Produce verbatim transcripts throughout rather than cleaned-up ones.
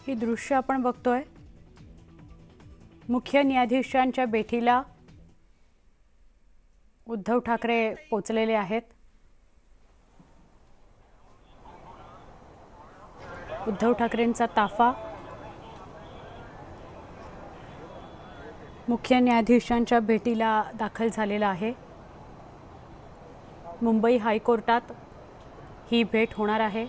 ही दृश्य आपण बघतोय। मुख्य न्यायाधीशांच्या भेटीला उद्धव ठाकरे पोहोचलेले आहेत। उद्धव ठाकरेंचा ताफा मुख्य न्यायाधीशांच्या भेटीला दाखल झालेला आहे। मुंबई हायकोर्टात ही भेट होणार आहे।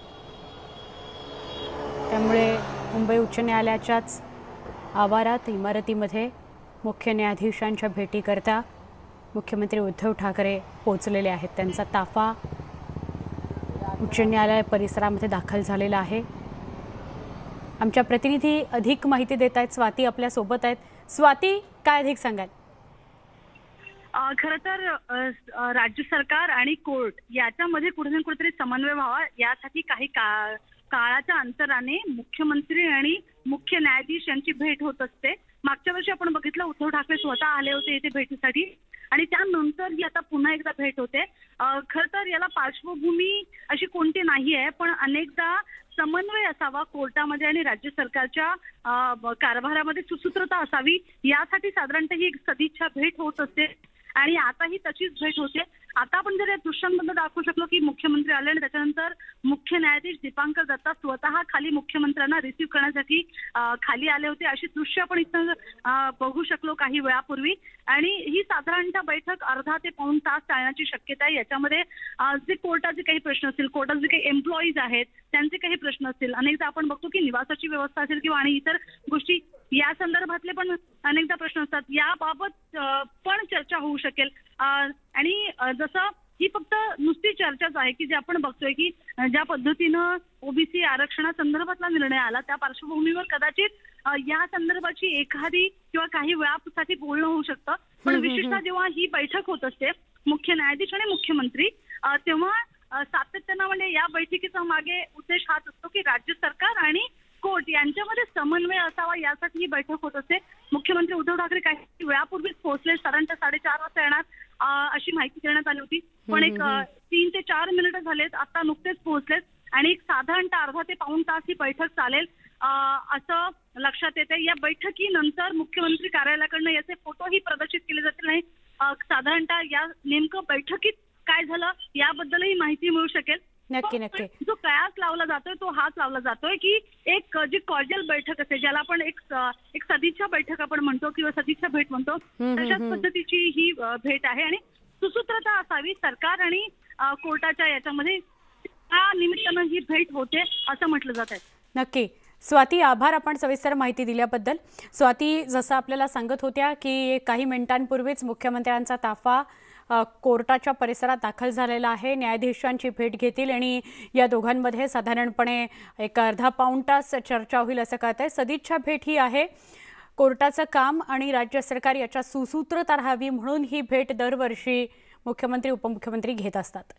त्यामुळे मुंबई उच्च न्यायालयाच्याच आवारात इमारतीमध्ये मुख्य न्यायाधीशांच्या भेटीकरता मुख्यमंत्री उद्धव ठाकरे पोहोचलेले आहेत। त्यांचा ताफा उच्च न्यायालय परिसरामध्ये दाखल झालेला आहे। आमच्या प्रतिनिधी अधिक माहिती देत आहेत। स्वाती आपल्या सोबत आहेत। स्वाती, काय अधिक सांगाल? खरं तर राज्य सरकार आणि कोर्ट याच्यामध्ये कुठे ना कुठेतरी समन्वय व्हावा यासाठी काही का काळाच्या अंतराने मुख्यमंत्री आणि मुख्य न्यायाधीश यांची भेट होत असते। मागच्या वर्षी आपण बघितलं उद्धव ठाकरे स्वतः आले होते इथे भेटीसाठी आणि त्यानंतर ही आता पुन्हा एकदा भेट होते। खरं तर याला पार्श्वभूमी अशी कोणती नाही आहे, पण अनेकदा समन्वय असावा कोर्टामध्ये आणि राज्य सरकारच्या कारभारामध्ये सुसूत्रता असावी यासाठी साधारणतः ही सदिच्छा भेट होत असते आणि आता ही तशीच भेट होते। आता आपण जर या दृश्यांमध्ये दाखवू शकलो की मुख्यमंत्री आले आणि त्याच्यानंतर मुख्य न्यायाधीश दीपांकर दत्ता स्वतः खाली मुख्यमंत्र्यांना रिसीव्ह करण्यासाठी खाली आले होते। अशी दृश्य आपण इथं बघू शकलो काही वेळापूर्वी आणि ही साधारणतः बैठक अर्धा ते पाऊण तास चालण्याची शक्यता आहे। याच्यामध्ये जे कोर्टाचे काही प्रश्न असतील, कोर्टात जे काही एम्प्लॉईज आहेत त्यांचे काही प्रश्न असतील, अनेकदा आपण बघतो की निवासाची व्यवस्था असेल किंवा आणि इतर गोष्टी या संदर्भातले पण अनेकदा प्रश्न असतात, याबाबत पण चर्चा होऊ शकेल। आणि जसं ही फक्त नुसती चर्चाच आहे की जे आपण बघतोय की ज्या पद्धतीनं ओबीसी आरक्षणासंदर्भातला निर्णय आला त्या पार्श्वभूमीवर कदाचित या संदर्भाची एखादी किंवा काही वेळासाठी बोलणं होऊ शकतं। पण विशेषतः जेव्हा ही बैठक होत असते मुख्य न्यायाधीश आणि मुख्यमंत्री, तेव्हा सातत्यानं म्हणजे या बैठकीचा मागे उद्देश हाच असतो की राज्य सरकार आणि कोर्ट यांच्यामध्ये समन्वय असावा यासाठी ही बैठक होत असते। मुख्यमंत्री उद्धव ठाकरे काही वेळापूर्वीच पोहोचले, साधारणतः साडेचार वाजता येणार अशी माहिती देण्यात आली होती, पण एक तीन ते चार मिनिटं झालेत, आता नुकतेच पोहोचलेत आणि एक साधारणतः अर्धा ते पाऊण तास ही बैठक चालेल असं लक्षात येते। या बैठकीनंतर मुख्यमंत्री कार्यालयाकडनं याचे फोटोही प्रदर्शित केले जातील नाही, साधारणतः या नेमकं बैठकीत काय झालं याबद्दलही माहिती मिळू शकेल। नक्की नक्की जो कयास लावला जातोय तो हाच लावला जातोय की एक जी कॉर्डियल बैठक असते ज्याला आपण एक एक सदिच्छा बैठक आपण म्हणतो किंवा सदिच्छा भेट म्हणतो, तशाच पद्धतीची ही भेट आहे आणि सुसूत्रता असावी सरकार आणि कोर्टाच्या याच्यामध्ये, या निमित्तानं ही भेट होते असं म्हटलं जात आहे। नक्की स्वाती, आभार आपण सविस्तर माहिती दिल्याबद्दल। स्वाती, जसं आपल्याला सांगत होत्या की काही मिनिटांपूर्वीच मुख्यमंत्र्यांचा ताफा कोर्टाच्या परिसरात दाखल झालेला आहे। न्यायाधीशांची भेट घेतील आणि या दोघांमध्ये साधारणपणे एक अर्धा पाऊण तास चर्चा होईल असं कळतंय। सदिच्छा भेट ही आहे। कोर्टाचं काम आणि राज्य सरकार याच्या सुसूत्रता राहावी म्हणून ही भेट दरवर्षी मुख्यमंत्री उपमुख्यमंत्री घेत असतात।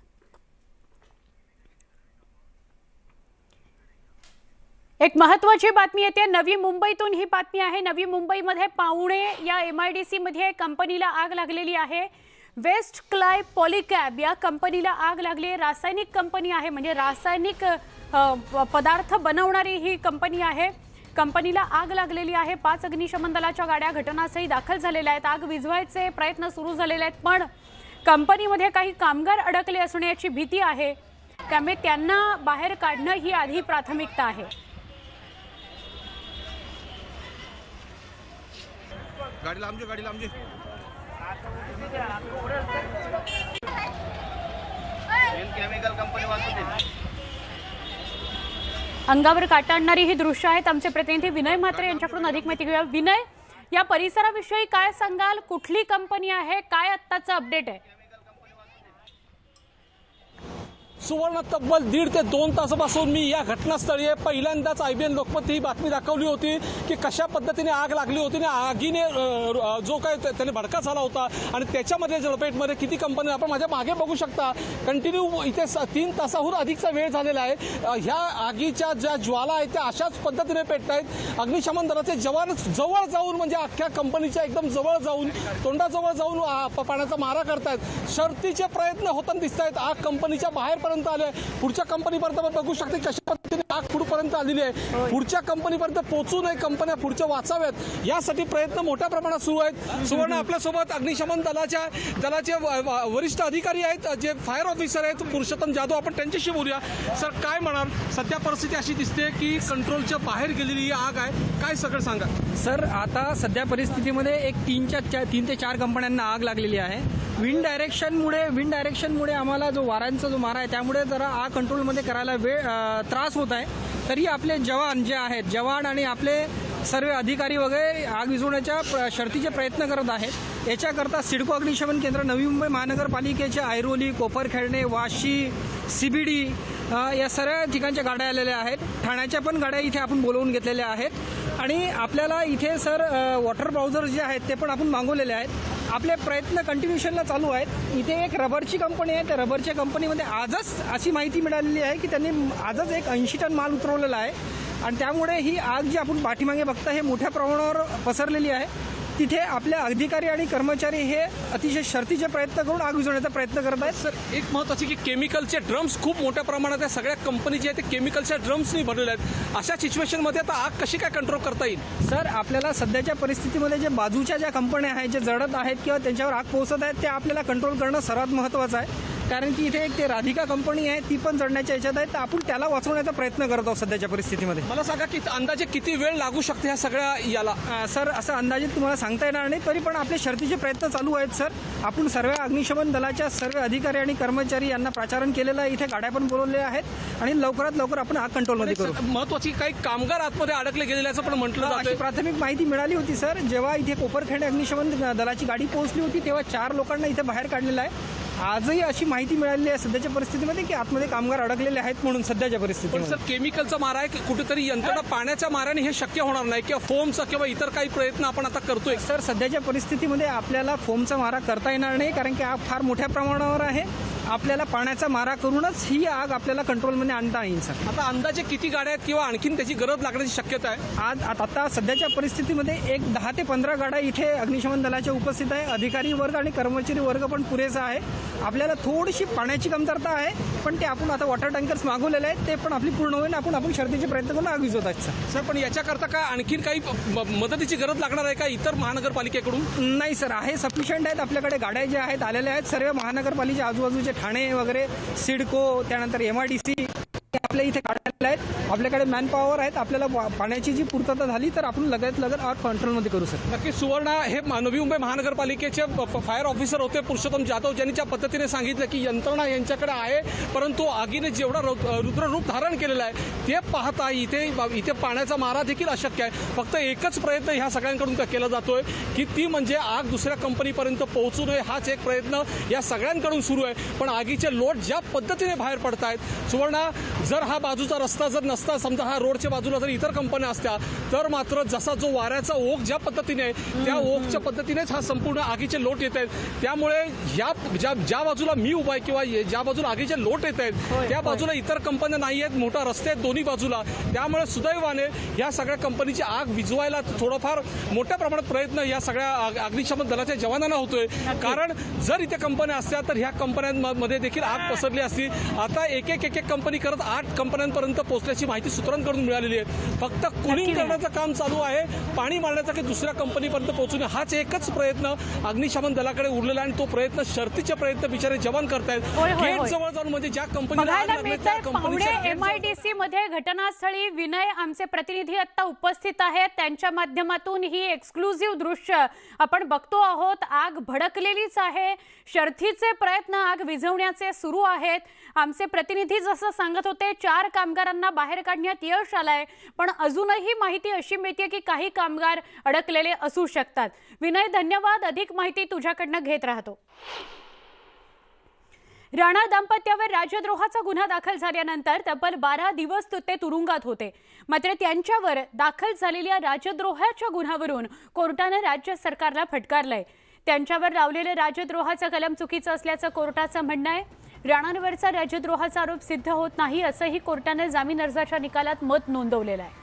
एक महत्त्वाची बातमी येते नवी मुंबईतून, ही बातमी आहे। नवी मुंबईमध्ये पावणे या एमआयडीसी मध्ये कंपनीला आग लागलेली आहे। वेस्ट क्लाय पॉलिकॅब या कंपनीला आग लागली। रासायनिक कंपनी आहे, म्हणजे रासायनिक पदार्थ बनवणारी ही कंपनी आहे। कंपनीला आग लागलेली आहे। पाच अग्निशमन दलाच्या गाड्या घटनास्थळी दाखल झालेल्या आहेत। आग विझवायचे प्रयत्न सुरू झालेले आहेत, पण कंपनीमध्ये काही कामगार अडकले असण्याची भीती आहे, त्यामुळे त्यांना बाहेर काढणं ही आधी प्राथमिकता आहे। गाडी लांबजी गाडी लांबजी केमिकल कंपनी वाचते। अंगावर काटा आणणारी ही दृश्य आहेत। आमचे प्रतिनिधी विनय म्हात्रे यांच्याकडून अधिक माहिती घेऊया। विनय, या परिसराविषयी काय सांगाल? कुठली कंपनी आहे? काय आत्ताचं अपडेट आहे? सुवर्ण तब्बल दीड ते दोन तासापासून मी या घटनास्थळी आहे। पहिल्यांदाच आयबीएन लोकमत ही बातमी दाखवली होती की कशा पद्धतीने आग लागली होती आणि आगीने जो काय त्याने भडका झाला होता आणि त्याच्यामध्ये झडपेटमध्ये किती कंपनी, आपण माझ्या मागे बघू शकता कंटिन्यू इथे तीन तासाहून अधिकचा वेळ झालेला आहे। ह्या आगीच्या ज्या ज्वाला आहेत त्या अशाच पद्धतीने पेटत आहेत। अग्निशमन दलाचे जवान जवळ जाऊन, म्हणजे अख्ख्या कंपनीच्या एकदम जवळ जाऊन, तोंडाजवळ जाऊन पाण्याचा मारा करतायत। शर्थीचे प्रयत्न होताना दिसत आहेत। आग कंपनीच्या बाहेर पर्यंत आले, पुढच्या कंपनीपर्यंत बघू शकते कशा पद्धतीने आग पुढपर्यंत आलेली आहे, पुढच्या कंपनीपर्यंत पोहोचू नये, कंपन्या पुढच्या वाचाव्यात यासाठी प्रयत्न मोठ्या प्रमाणात सुरू आहेत. सुवर्ण, आपल्यासोबत अग्निशमन दलाच्या दलाचे व- व- वरिष्ठ अधिकारी आहेत, जे फायर ऑफिसर आहेत, पुरुषोत्तम जाधव, आपण त्यांच्याशी बोलूया. सर, काय म्हणाल? सध्या परिस्थिती अशी दिसते की कंट्रोलच्या बाहेर गेलेली ही आग आहे, काय सगळं सांगा. सर, आता सध्या परिस्थितीमध्ये एक तीनच्या चा, तीन ते चार कंपन्यांना आग लागलेली आहे. विंड डायरेक्शनमुळे विंड डायरेक्शनमुळे आम्हाला जो वाऱ्यांचा जो मारा आहे त्यामुळे जरा आग कंट्रोलमध्ये करायला वेळ अ, त्रास होत आहे. तरी आपले जवान जे आहेत, जवान आणि आपले सर्व अधिकारी वगैरे आग विझवण्याच्या प्र- शर्तीचे प्रयत्न करत आहेत. याच्याकरता सिडको अग्निशमन केंद्र, नवी मुंबई महानगरपालिकेचे ऐरोली, कोपरखेरणे, वाशी, सीबीडी या सर्व ठिकाणच्या गाड्या आलेल्या आहेत. ठाण्याच्या पण गाड्या इथे आपण बोलवून घेतलेल्या आहेत आणि आपल्याला इथे सर वॉटर ब्राउझर जे आहेत ते पण आपण मागवलेले आहेत. आपले प्रयत्न कंटिन्युशनला चालू आहेत. इथे एक रबरची कंपनी आहे, त्या रबरच्या कंपनीमध्ये आजच अशी माहिती मिळालेली आहे की त्यांनी आजच एक ऐंशी टन माल उतरवलेला आहे आणि त्यामुळे ही आग जी आपण पाठीमागे बघता हे मोठ्या प्रमाणावर पसरलेली आहे. तिथे आपले अधिकारी आणि कर्मचारी हे अतिशय शर्तीचे प्रयत्न करून आग विझवण्याचा प्रयत्न करत आहेत. सर, एक महत्वाचे की केमिकलचे ड्रम्स खूप मोठ्या प्रमाणात या सगळ्या कंपनी जे आहेत ते केमिकलच्या ड्रम्सनी भरलेले आहेत. अशा सिच्युएशनमध्ये आता आग कशी काय कंट्रोल करता येईल? सर, आपल्याला सध्याच्या परिस्थितीमध्ये जे बाजूच्या ज्या कंपन्या आहेत, जे जळत आहेत किंवा त्यांच्यावर आग पोहोचत आहेत, ते आपल्याला कंट्रोल करणं सर्वात महत्त्वाचं आहे. कारण की इथे एक ते राधिका कंपनी आहे, ती पण जळण्याच्या याच्यात आहे, तर आपण त्याला वाचवण्याचा प्रयत्न करत आहोत सध्याच्या परिस्थितीमध्ये. मला सांगा की अंदाजे किती वेळ लागू शकते ह्या सगळ्या याला? अ, सर, असं अंदाजे तुम्हाला सांगता येणार नाही, तरी पण आपले शर्तीचे प्रयत्न चालू आहेत. सर, आपण सर्व अग्निशमन दलाच्या सर्व अधिकारी आणि कर्मचारी यांना प्राचारण केलेलं आहे, इथे गाड्या पण बोलवल्या आहेत आणि लवकरात लवकर आपण आग कंट्रोलमध्ये करू. महत्वाची काही कामगार आतमध्ये अडकले गेलेले असं पण म्हटलं अशी जातं. प्राथमिक माहिती मिळाली होती सर. जेव्हा इथे कोपरखेड अग्निशमन दलाची गाडी पोहोचली होती तेव्हा चार लोकांना इथे बाहेर काढलेलं आहे. आजही अशी माहिती मिळालेली आहे सध्याच्या परिस्थितीमध्ये की आतमध्ये कामगार अडकलेले आहेत म्हणून सध्याच्या पण परिस्थितीमध्ये. सर, केमिकलचा मारा आहे की कुठेतरी यंत्रणा पाण्याच्या माराने हे शक्य होणार नाही किंवा फोमचा किंवा इतर काही प्रयत्न आपण आता करतोय? सर, सध्याच्या परिस्थितीमध्ये आपल्याला फोमचा मारा करता येणार नाही, कारण की आग फार मोठ्या प्रमाणावर आहे. आपल्याला पाण्याचा मारा करूनच ही आग आपल्याला कंट्रोलमध्ये आणता येईल. सर, आता अंदाजे किती गाड्या आहेत किंवा आणखीन त्याची गरज लागण्याची शक्यता आहे? आज आता सध्याच्या परिस्थितीमध्ये एक दहा ते पंधरा गाड्या इथे अग्निशमन दलाच्या उपस्थित आहे. अधिकारी वर्ग आणि कर्मचारी वर्ग पण पुरेसा आहे. आपल्याला थोडीशी पाण्याची कमतरता आहे, पण ते आपण आता वॉटर टँकर्स मागवलेले आहेत, ते पण आपली पूर्ण होईल. आपण आपण शर्तीचे प्रयत्न करून आग विझवत आहेत. सर सर, पण याच्याकरता काय आणखीन काही म- मदतीची गरज लागणार आहे का इतर महानगरपालिकेकडून? नाही सर, आहे, सफिशियंट आहेत. आपल्याकडे गाड्या ज्या आहेत आलेल्या आहेत. सर्व महानगरपालिकेच्या आजूबाजूचे ठाणे वगैरे, सिडको, त्यानंतर एम आय डी सी आपल्या इथे काढलेले आहेत. आपल्याकडे मॅन पॉवर आहेत. आपल्याला पा- पाण्याची जी पूर्तता झाली तर आपण लगेच लगेच आग कंट्रोलमध्ये करू. सर, नक्की सुवर्ण, हे मा- नवी मुंबई महानगरपालिकेचे प- प- फायर ऑफिसर होते पुरुषोत्तम जाधव, ज्यांनी ज्या पद्धतीने सांगितलं की यंत्रणा यांच्याकडे आहे, परंतु आगीने जेवढा रौ- रुद्ररूप धारण केलेलं आहे ते पाहता इथे इथे पाण्याचा मारा देखील अशक्य आहे. फक्त एकच प्रयत्न ह्या सगळ्यांकडून का केला जातोय की ती म्हणजे आग दुसऱ्या कंपनीपर्यंत पोहोचू नये, हाच एक प्रयत्न या सगळ्यांकडून सुरू आहे. पण आगीचे लोट ज्या पद्धतीने बाहेर पडतायत, सुवर्ण, जर हा बाजूचा रस्ता जर नसता, समजा हा रोडच्या बाजूला जर इतर कंपन्या असत्या, तर मात्र जसा जो वाऱ्याचा ओघ ज्या पद्धतीने आहे त्या ओघच्या पद्धतीनेच हा संपूर्ण आगीचे लोट येत आहेत. त्यामुळे या ज्या ज्या बाजूला मी उभा आहे किंवा ज्या बाजूला आगीचे लोट येत आहेत त्या बाजूला इतर कंपन्या नाही आहेत, मोठा रस्ते आहेत दोन्ही बाजूला. त्यामुळे सुदैवाने या सगळ्या कंपनीची आग विझवायला थोडंफार मोठ्या प्रमाणात प्रयत्न या सगळ्या आग- अग्निशमन दलाच्या जवानांना होतोय. कारण जर इथे कंपन्या असत्या तर ह्या कंपन्यांमध्ये देखील आग पसरली असती. आता एक एक एक एक कंपनी करत आठ कंपन्यांपर्यंत पोहोचल्याची माहिती सूत्रांकडून मिळालेली आहे. फक्त कुलिंग करण्याचं काम चालू आहे, पाणी मारण्याचा की दुसऱ्या कंपनीपर्यंत पोहोचून हाच एकच प्रयत्न अग्निशमन दलाकडे उरलेला आहे आणि तो प्रयत्न शर्तीचे प्रयत्न बिचारे जवान करतायत. होय, होय, गेट होय. जवळ जाऊन म्हणजे ज्या कंपनीला आग बघायला लागली मिळतंय त्या पाहुणे कंपनीच्या गेट एम आय जवळ- डी सी मध्ये घटनास्थळी विनय आमचे प्रतिनिधी आता उपस्थित आहेत. त्यांच्या माध्यमातून ही एक्सक्लुझिव्ह दृश्य आपण बघतो आहोत. आग भडकलेलीच आहे, शर्थीचे प्रयत्न आग विझवण्याचे सुरू आहेत. आमचे प्रतिनिधी जसं सांगत होते, चार कामगारांना बाहेर काढण्यात यश आलंय, पण अजूनही माहिती अशी मिळते की काही कामगार अडकलेले असू शकतात. विनय, धन्यवाद. अधिक माहिती तुझ्याकडनं घेत राहतो. राणा दाम्पत्यावर राजद्रोहाचा गुन्हा दाखल झाल्यानंतर तब्बल बारा दिवस ते तुरुंगात होते. मात्र त्यांच्यावर दाखल झालेल्या राजद्रोहाच्या गुन्ह्यावरून कोर्टाने राज्य सरकारला फटकारलंय. त्यांच्यावर लावलेलं राजद्रोहाचा कलम चुकीचं असल्याचं कोर्टाचं म्हणणं आहे. राणांवरचा राजद्रोहाचा आरोप सिद्ध होत नाही असंही कोर्टाने जामीन अर्जाच्या निकालात मत नोंदवलेलं आहे.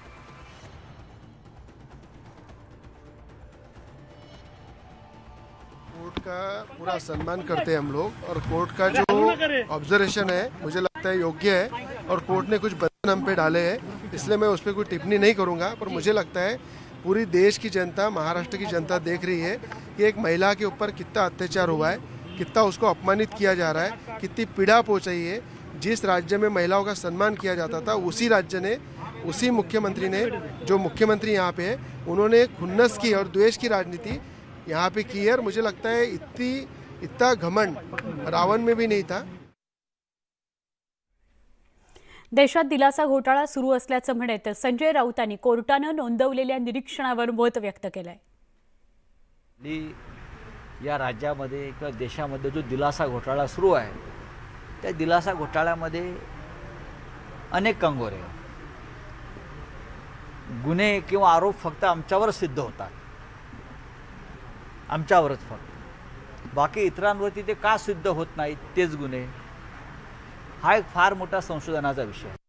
कोर्ट का पूरा सम्मान करते हैं हम लोग और कोर्ट का जो ऑब्जर्वेशन है मुझे लगता है योग्य है और कोर्ट ने कुछ हम पे डाले हैं, इसलिए मैं उस पर कोई टिप्पणी नहीं करूंगा। पर मुझे लगता है पूरी देश की जनता, महाराष्ट्र की जनता देख रही है कि एक महिला के ऊपर कितना अत्याचार हुआ है, कितना उसको अपमानित किया जा रहा है, कितनी पीड़ा पहुंचाई है। जिस राज्य में महिलाओं का सम्मान किया जाता था, उसी राज्य ने, उसी मुख्यमंत्री ने, जो मुख्यमंत्री यहाँ पे है, उन्होंने खुन्नस की और द्वेष की राजनीति यहाँ पे की है। और मुझे लगता है इतनी इतना घमंड रावण में भी नहीं था। देशात दिलासा घोटाळा सुरू असल्याचं म्हणत संजय राऊतांनी कोर्टानं नोंदवलेल्या निरीक्षणावर मत व्यक्त केलंय। या राज्यामध्ये किंवा देशामध्ये जो दिलासा घोटाळा सुरू आहे, त्या दिलासा घोटाळ्यामध्ये अनेक कंगोरे, गुन्हे किंवा आरोप फक्त आमच्यावर सिद्ध होतात, आमच्यावरच फक्त, बाकी इतरांवरती ते का सिद्ध होत नाहीत तेच गुन्हे, हा एक फार मोठा संशोधनाचा विषय आहे।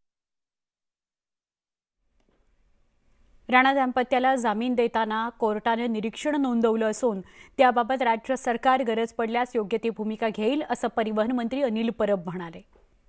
राणा दाम्पत्याला जामीन देताना कोर्टाने निरीक्षण नोंदवलं असून त्याबाबत राज्य सरकार गरज पडल्यास योग्य ती भूमिका घेईल असं परिवहन मंत्री अनिल परब म्हणाले।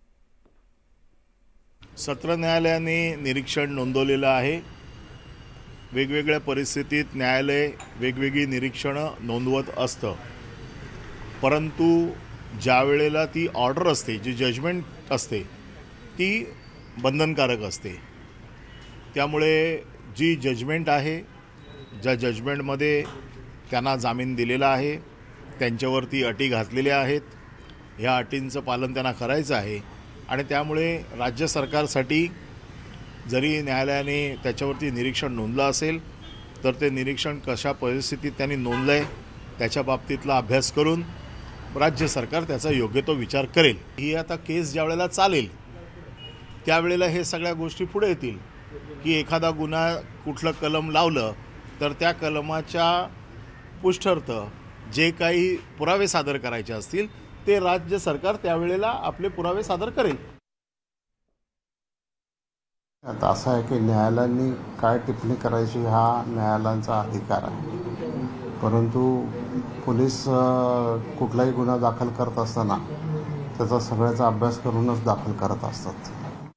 सत्र न्यायालयाने निरीक्षण नोंदवलेलं आहे। वेगवेगळ्या परिस्थितीत न्यायालय वेगवेगळी निरीक्षणं नोंदवत असतं, परंतु ज्या वेळेला ती ऑर्डर असते, जी जजमेंट असते, ती बंधनकारक असते। त्यामुळे जी जजमेंट आहे, ज्या जजमेंटमध्ये त्यांना जामीन दिलेला आहे, त्यांच्यावरती अटी घातलेल्या आहेत, ह्या अटींचं पालन त्यांना करायचं आहे। आणि त्यामुळे राज्य सरकारसाठी जरी न्यायालयाने त्याच्यावरती निरीक्षण नोंदलं असेल, तर ते निरीक्षण कशा परिस्थितीत त्यांनी नोंदलं आहे त्याच्या बाबतीतला अभ्यास करून राज्य सरकार त्याचा योग्य तो विचार करेल। ही आता केस ज्या वेळेला चालेल त्यावेळेला हे सगळ्या गोष्टी पुढे येतील की एखादा गुन्हा कुठलं कलम लावलं तर त्या कलमाच्या पुष्ठर्थ जे काही पुरावे सादर करायचे असतील ते राज्य सरकार त्यावेळेला आपले पुरावे सादर करेल। आता असं आहे की न्यायालयाने काय टिप्पणी करायची हा न्यायालयाचा अधिकार आहे, परंतु पोलीस कुठलाही गुन्हा दाखल करत असताना त्याचा सगळ्याचा अभ्यास करूनच दाखल करत असतात।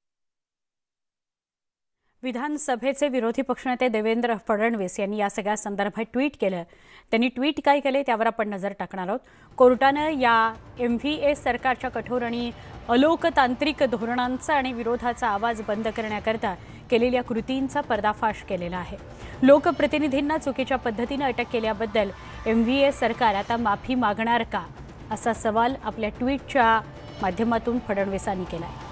विधानसभेचे विरोधी पक्षनेते देवेंद्र फडणवीस यांनी या सगळ्या संदर्भात ट्विट केलं। त्यांनी ट्विट काय केले त्यावर आपण नजर टाकणार आहोत। कोर्टानं या एम व्ही ए सरकारच्या कठोर आणि अलोकतांत्रिक धोरणांचा आणि विरोधाचा आवाज बंद करण्याकरता केलेल्या कृतींचा पर्दाफाश केलेला आहे। लोकप्रतिनिधींना चुकीच्या पद्धतीने अटक केल्याबद्दल एम व्ही ए सरकार आता माफी मागणार का, असा सवाल आपल्या ट्विटच्या माध्यमातून फडणवीसांनी केला आहे।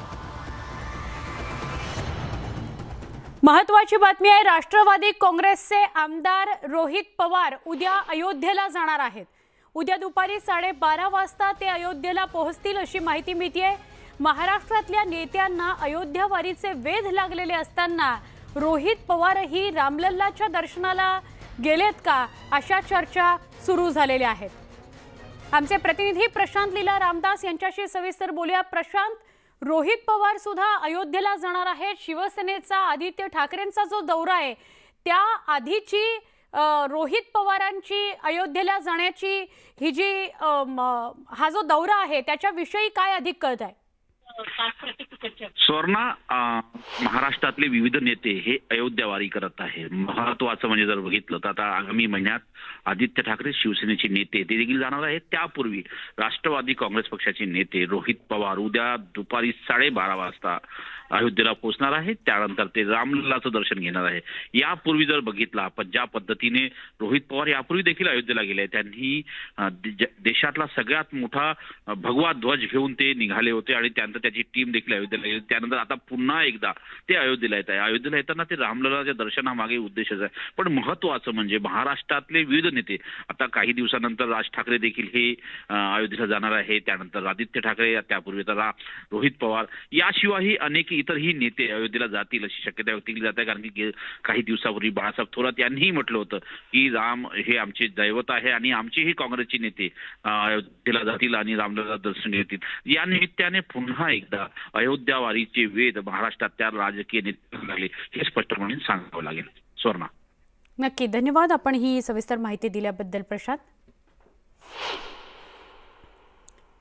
महत्त्वाची बातमी आहे, राष्ट्रवादी काँग्रेसचे आमदार रोहित पवार उद्या अयोध्येला जाणार आहेत। उद्या दुपारी साडेबारा वाजता ते अयोध्येला पोहोचतील अशी माहिती मिळतेय। महाराष्ट्रातल्या नेत्यांना अयोध्या वारीचे वेध लागलेले असताना रोहित पवारही रामलल्लाच्या दर्शनाला गेलेत का, अशा चर्चा सुरू झालेल्या आहेत। आमचे प्रतिनिधी प्रशांत लीला रामदास यांच्याशी सविस्तर बोलूया। प्रशांत, रोहित पवार सुद्धा अयोध्येला जाणार आहेत। शिवसेनेचा आदित्य ठाकरेंचा जो दौरा आहे त्या आधीची रोहित पवारांची अयोध्येला जाण्याची ही जी हा जो दौरा आहे त्याच्याविषयी काय अधिक कळत आहे? स्वर्णा, महाराष्ट्रातले विविध नेते हे अयोध्या वारी करत आहे। महत्वाचं म्हणजे जर बघितलं तर आता आगामी महिन्यात आदित्य ठाकरे शिवसेनेचे नेते ते देखील जाणार आहेत। त्यापूर्वी राष्ट्रवादी काँग्रेस पक्षाचे नेते रोहित पवार उद्या दुपारी साडेबारा वाजता अयोध्येला पोहोचणार आहेत। त्यानंतर ते रामलल्लाचं दर्शन घेणार आहे। यापूर्वी जर बघितलं आपण ज्या पद्धतीने रोहित पवार यापूर्वी देखील अयोध्येला गेले, त्यांनी देशातला सगळ्यात मोठा भगवा ध्वज घेऊन ते निघाले होते आणि त्यानंतर त्याची टीम देखील अयोध्येला गेली। त्यानंतर आता पुन्हा एकदा ते अयोध्येला येत आहे। अयोध्येला येताना ते रामलल्लाच्या दर्शनामागे उद्देशच आहे। पण महत्वाचं म्हणजे महाराष्ट्रातले विविध नेते, आता काही दिवसानंतर राज ठाकरे देखील हे अयोध्येला जाणार आहे, त्यानंतर आदित्य ठाकरे, त्यापूर्वी तर रोहित पवार, याशिवायही अनेक इतरही नेते अयोध्येला जातील अशी शक्यता व्यक्त केली जाते। कारण की काही दिवसापूर्वी बाळासाहेब थोरात यांनीही म्हटलं होतं की राम हे आमचे दैवत आहे आणि आमचेही काँग्रेसचे नेते अयोध्येला जातील आणि रामलल्ला दर्शन घेतील। या निमित्ताने पुन्हा एकदा अयोध्या वारीचे वेध महाराष्ट्रात त्या राजकीय नेत्यांना लागले हे स्पष्टपणे सांगावं लागेल। स्वर्णा, नक्की धन्यवाद आपण ही सविस्तर माहिती दिल्याबद्दल प्रशांत।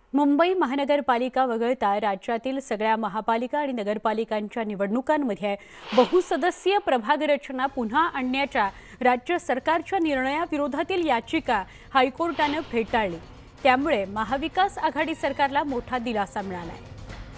मुंबई महानगरपालिका वगळता राज्यातील सगळ्या महापालिका आणि नगरपालिकांच्या निवडणुकांमध्ये बहुसदस्यीय प्रभाग रचना पुन्हा आणण्याच्या राज्य सरकारच्या निर्णयाविरोधातील याचिका हायकोर्टाने फेटाळली। त्यामुळे महाविकास आघाडी सरकारला मोठा दिलासा मिळाला आहे।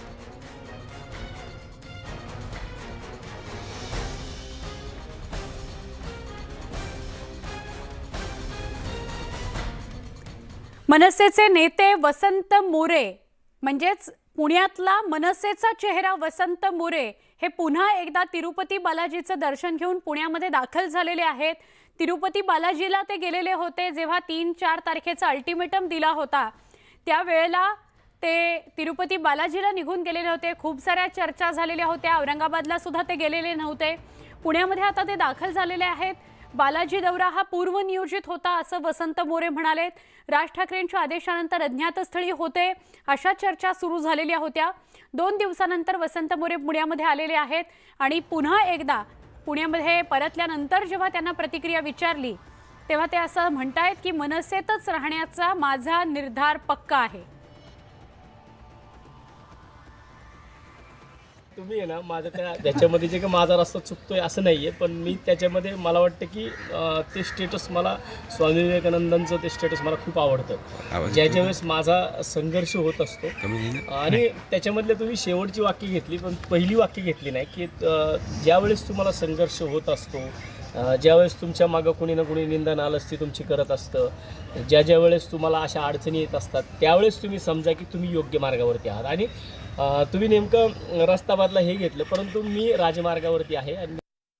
मनसेचे नेते वसंत मोरे म्हणजेच पुण्यातला मनसेचा चेहरा वसंत मोरे हे पुन्हा एकदा तिरुपती बालाजीचं दर्शन घेऊन पुण्यामध्ये दाखल झालेले आहेत। तिरुपती बालाजीला ते गेलेले होते जेव्हा तीन चार तारखेचा अल्टिमेटम दिला होता, त्यावेळेला ते तिरुपती बालाजीला निघून गेलेले होते। खूप साऱ्या चर्चा झालेल्या होत्या। औरंगाबादला सुद्धा ते गेलेले नव्हते। पुण्यामध्ये आता ते दाखल झालेले आहेत। बालाजी दौरा हा पूर्वनियोजित होता असं वसंत मोरे म्हणाले। राज ठाकरेंच्या आदेशानंतर अज्ञातस्थळी होते अशा चर्चा सुरू झालेल्या होत्या। दोन दिवसानंतर वसंत मोरे पुण्यामध्ये आलेले आहेत आणि पुन्हा एकदा पुण्यामध्ये परतल्यानंतर जेव्हा त्यांना प्रतिक्रिया विचारली तेव्हा ते असं म्हणतायत की मनसेतच राहण्याचा माझा निर्धार पक्का आहे। तुम्ही आहे ना माझं त्या त्याच्यामध्ये जे काही माझा रस्ता चुकतोय असं नाही आहे, पण मी त्याच्यामध्ये मला वाटतं की ते स्टेटस मला स्वामी विवेकानंदांचं ते स्टेटस मला खूप आवडतं, ज्याच्या वेळेस माझा संघर्ष होत असतो। आणि त्याच्यामधले तुम्ही शेवटची वाक्य घेतली पण पहिली वाक्य घेतली नाही की ज्यावेळेस तुम्हाला संघर्ष होत असतो, ज्यावेळेस तुमच्या मागं कुणी ना कुणी निंदा नालस्ती तुमची करत असतं, ज्या ज्या वेळेस तुम्हाला अशा अडचणी येत असतात त्यावेळेस तुम्ही समजा की तुम्ही योग्य मार्गावरती आहात। आणि तुम्ही नेमकं रस्ता बदला हे घेतलं, परंतु मी राजमार्गावरती आहे। आणि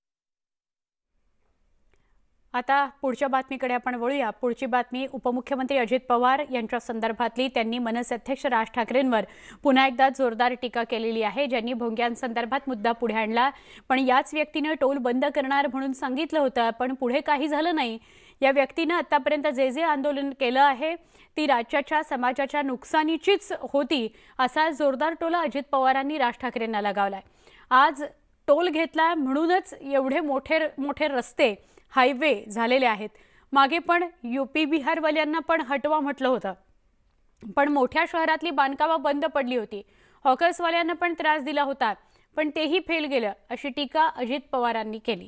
आता पुढच्या बातमीकडे आपण वळूया। पुढची बातमी उपमुख्यमंत्री अजित पवार यांच्या संदर्भातली। त्यांनी मनसे अध्यक्ष राज ठाकरेंवर पुन्हा एकदा जोरदार टीका केलेली आहे, ज्यांनी भोंग्यांसंदर्भात मुद्दा पुढे आणला। पण याच व्यक्तीने टोल बंद करणार म्हणून सांगितलं होतं, पण पुढे काही झालं नाही। या व्यक्तीने आतापर्यंत जे जे आंदोलन केलं आहे ती राज्याच्या समाजाच्या नुकसानीचीच होती असा जोरदार टोला अजित पवारांनी राज ठाकरेंना लगावलाय। आज टोल घेतला म्हणूनच एवढे मोठे मोठे रस्ते हायवे झालेले आहेत। मागे पण यूपी बिहारवाल्यांना पण हटवा म्हटलं होतं, पण मोठ्या शहरातली बांधकामं बंद पडली होती। हॉकर्सवाल्यांना पण त्रास दिला होता, पण तेही फेल गेलं अशी टीका अजित पवारांनी केली।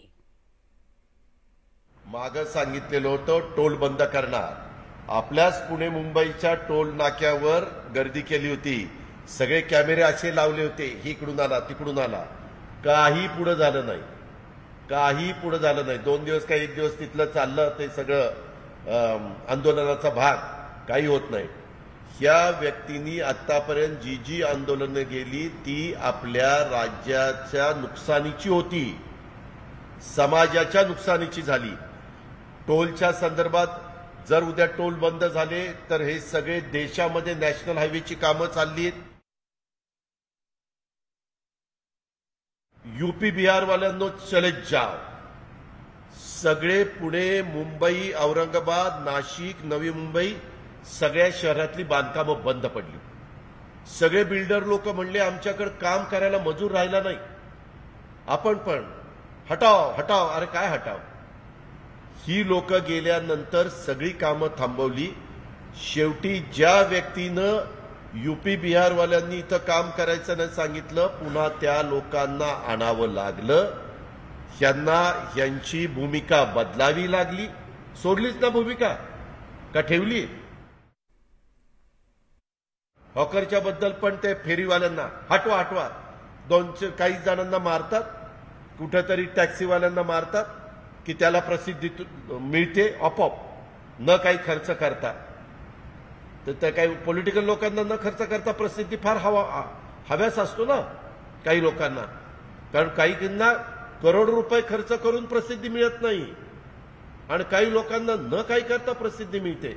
मागं सांगितलेलं होतं टोल बंद करणार, आपल्याच पुणे मुंबईच्या टोल नाक्यावर गर्दी केली होती, सगळे कॅमेरे असे लावले होते, इकडून आला तिकडून आला, काही पुढे झालं नाही, काही पुढे झालं नाही। दोन दिवस काही एक दिवस तिथलं चाललं ते सगळं आंदोलनाचा भाग, काही होत नाही। या व्यक्तींनी आतापर्यंत जी जी आंदोलनं गेली ती आपल्या राज्याच्या नुकसानीची होती, समाजाच्या नुकसानीची झाली। टोलच्या संदर्भात जर उद्या टोल बंद झाले तर हे सगळे देशामध्ये नॅशनल हायवेची कामं चालली आहेत। यूपी बिहारवाल्यांनो चले जाओ, सगळे पुणे मुंबई औरंगाबाद नाशिक नवी मुंबई सगळ्या शहरातली बांधकामं बंद पडली। सगळे बिल्डर लोक म्हणले आमच्याकडे काम करायला मजूर राहिला नाही, आपण पण हटाव हटाव, अरे काय हटाव। ही लोक गेल्यानंतर सगळी कामं थांबवली। शेवटी ज्या व्यक्तीनं यूपी बिहारवाल्यांनी इथं काम करायचं नाही सांगितलं, पुन्हा त्या लोकांना आणावं लागलं। यांना यांची भूमिका बदलावी लागली। सोडलीच ना भूमिका का ठेवली? हॉकरच्या बद्दल पण ते फेरीवाल्यांना हटवा हटवा, दोनशे काही जणांना मारतात, कुठेतरी टॅक्सीवाल्यांना मारतात की त्याला प्रसिद्धी मिळते आपोआप, न काही खर्च करता। तर त्या काही पॉलिटिकल लोकांना न खर्च करता प्रसिद्धी फार हवा हव्यास असतो ना काही लोकांना, कारण काहींना करोड रुपये खर्च करून प्रसिद्धी मिळत नाही आणि काही लोकांना न काही करता प्रसिद्धी मिळते।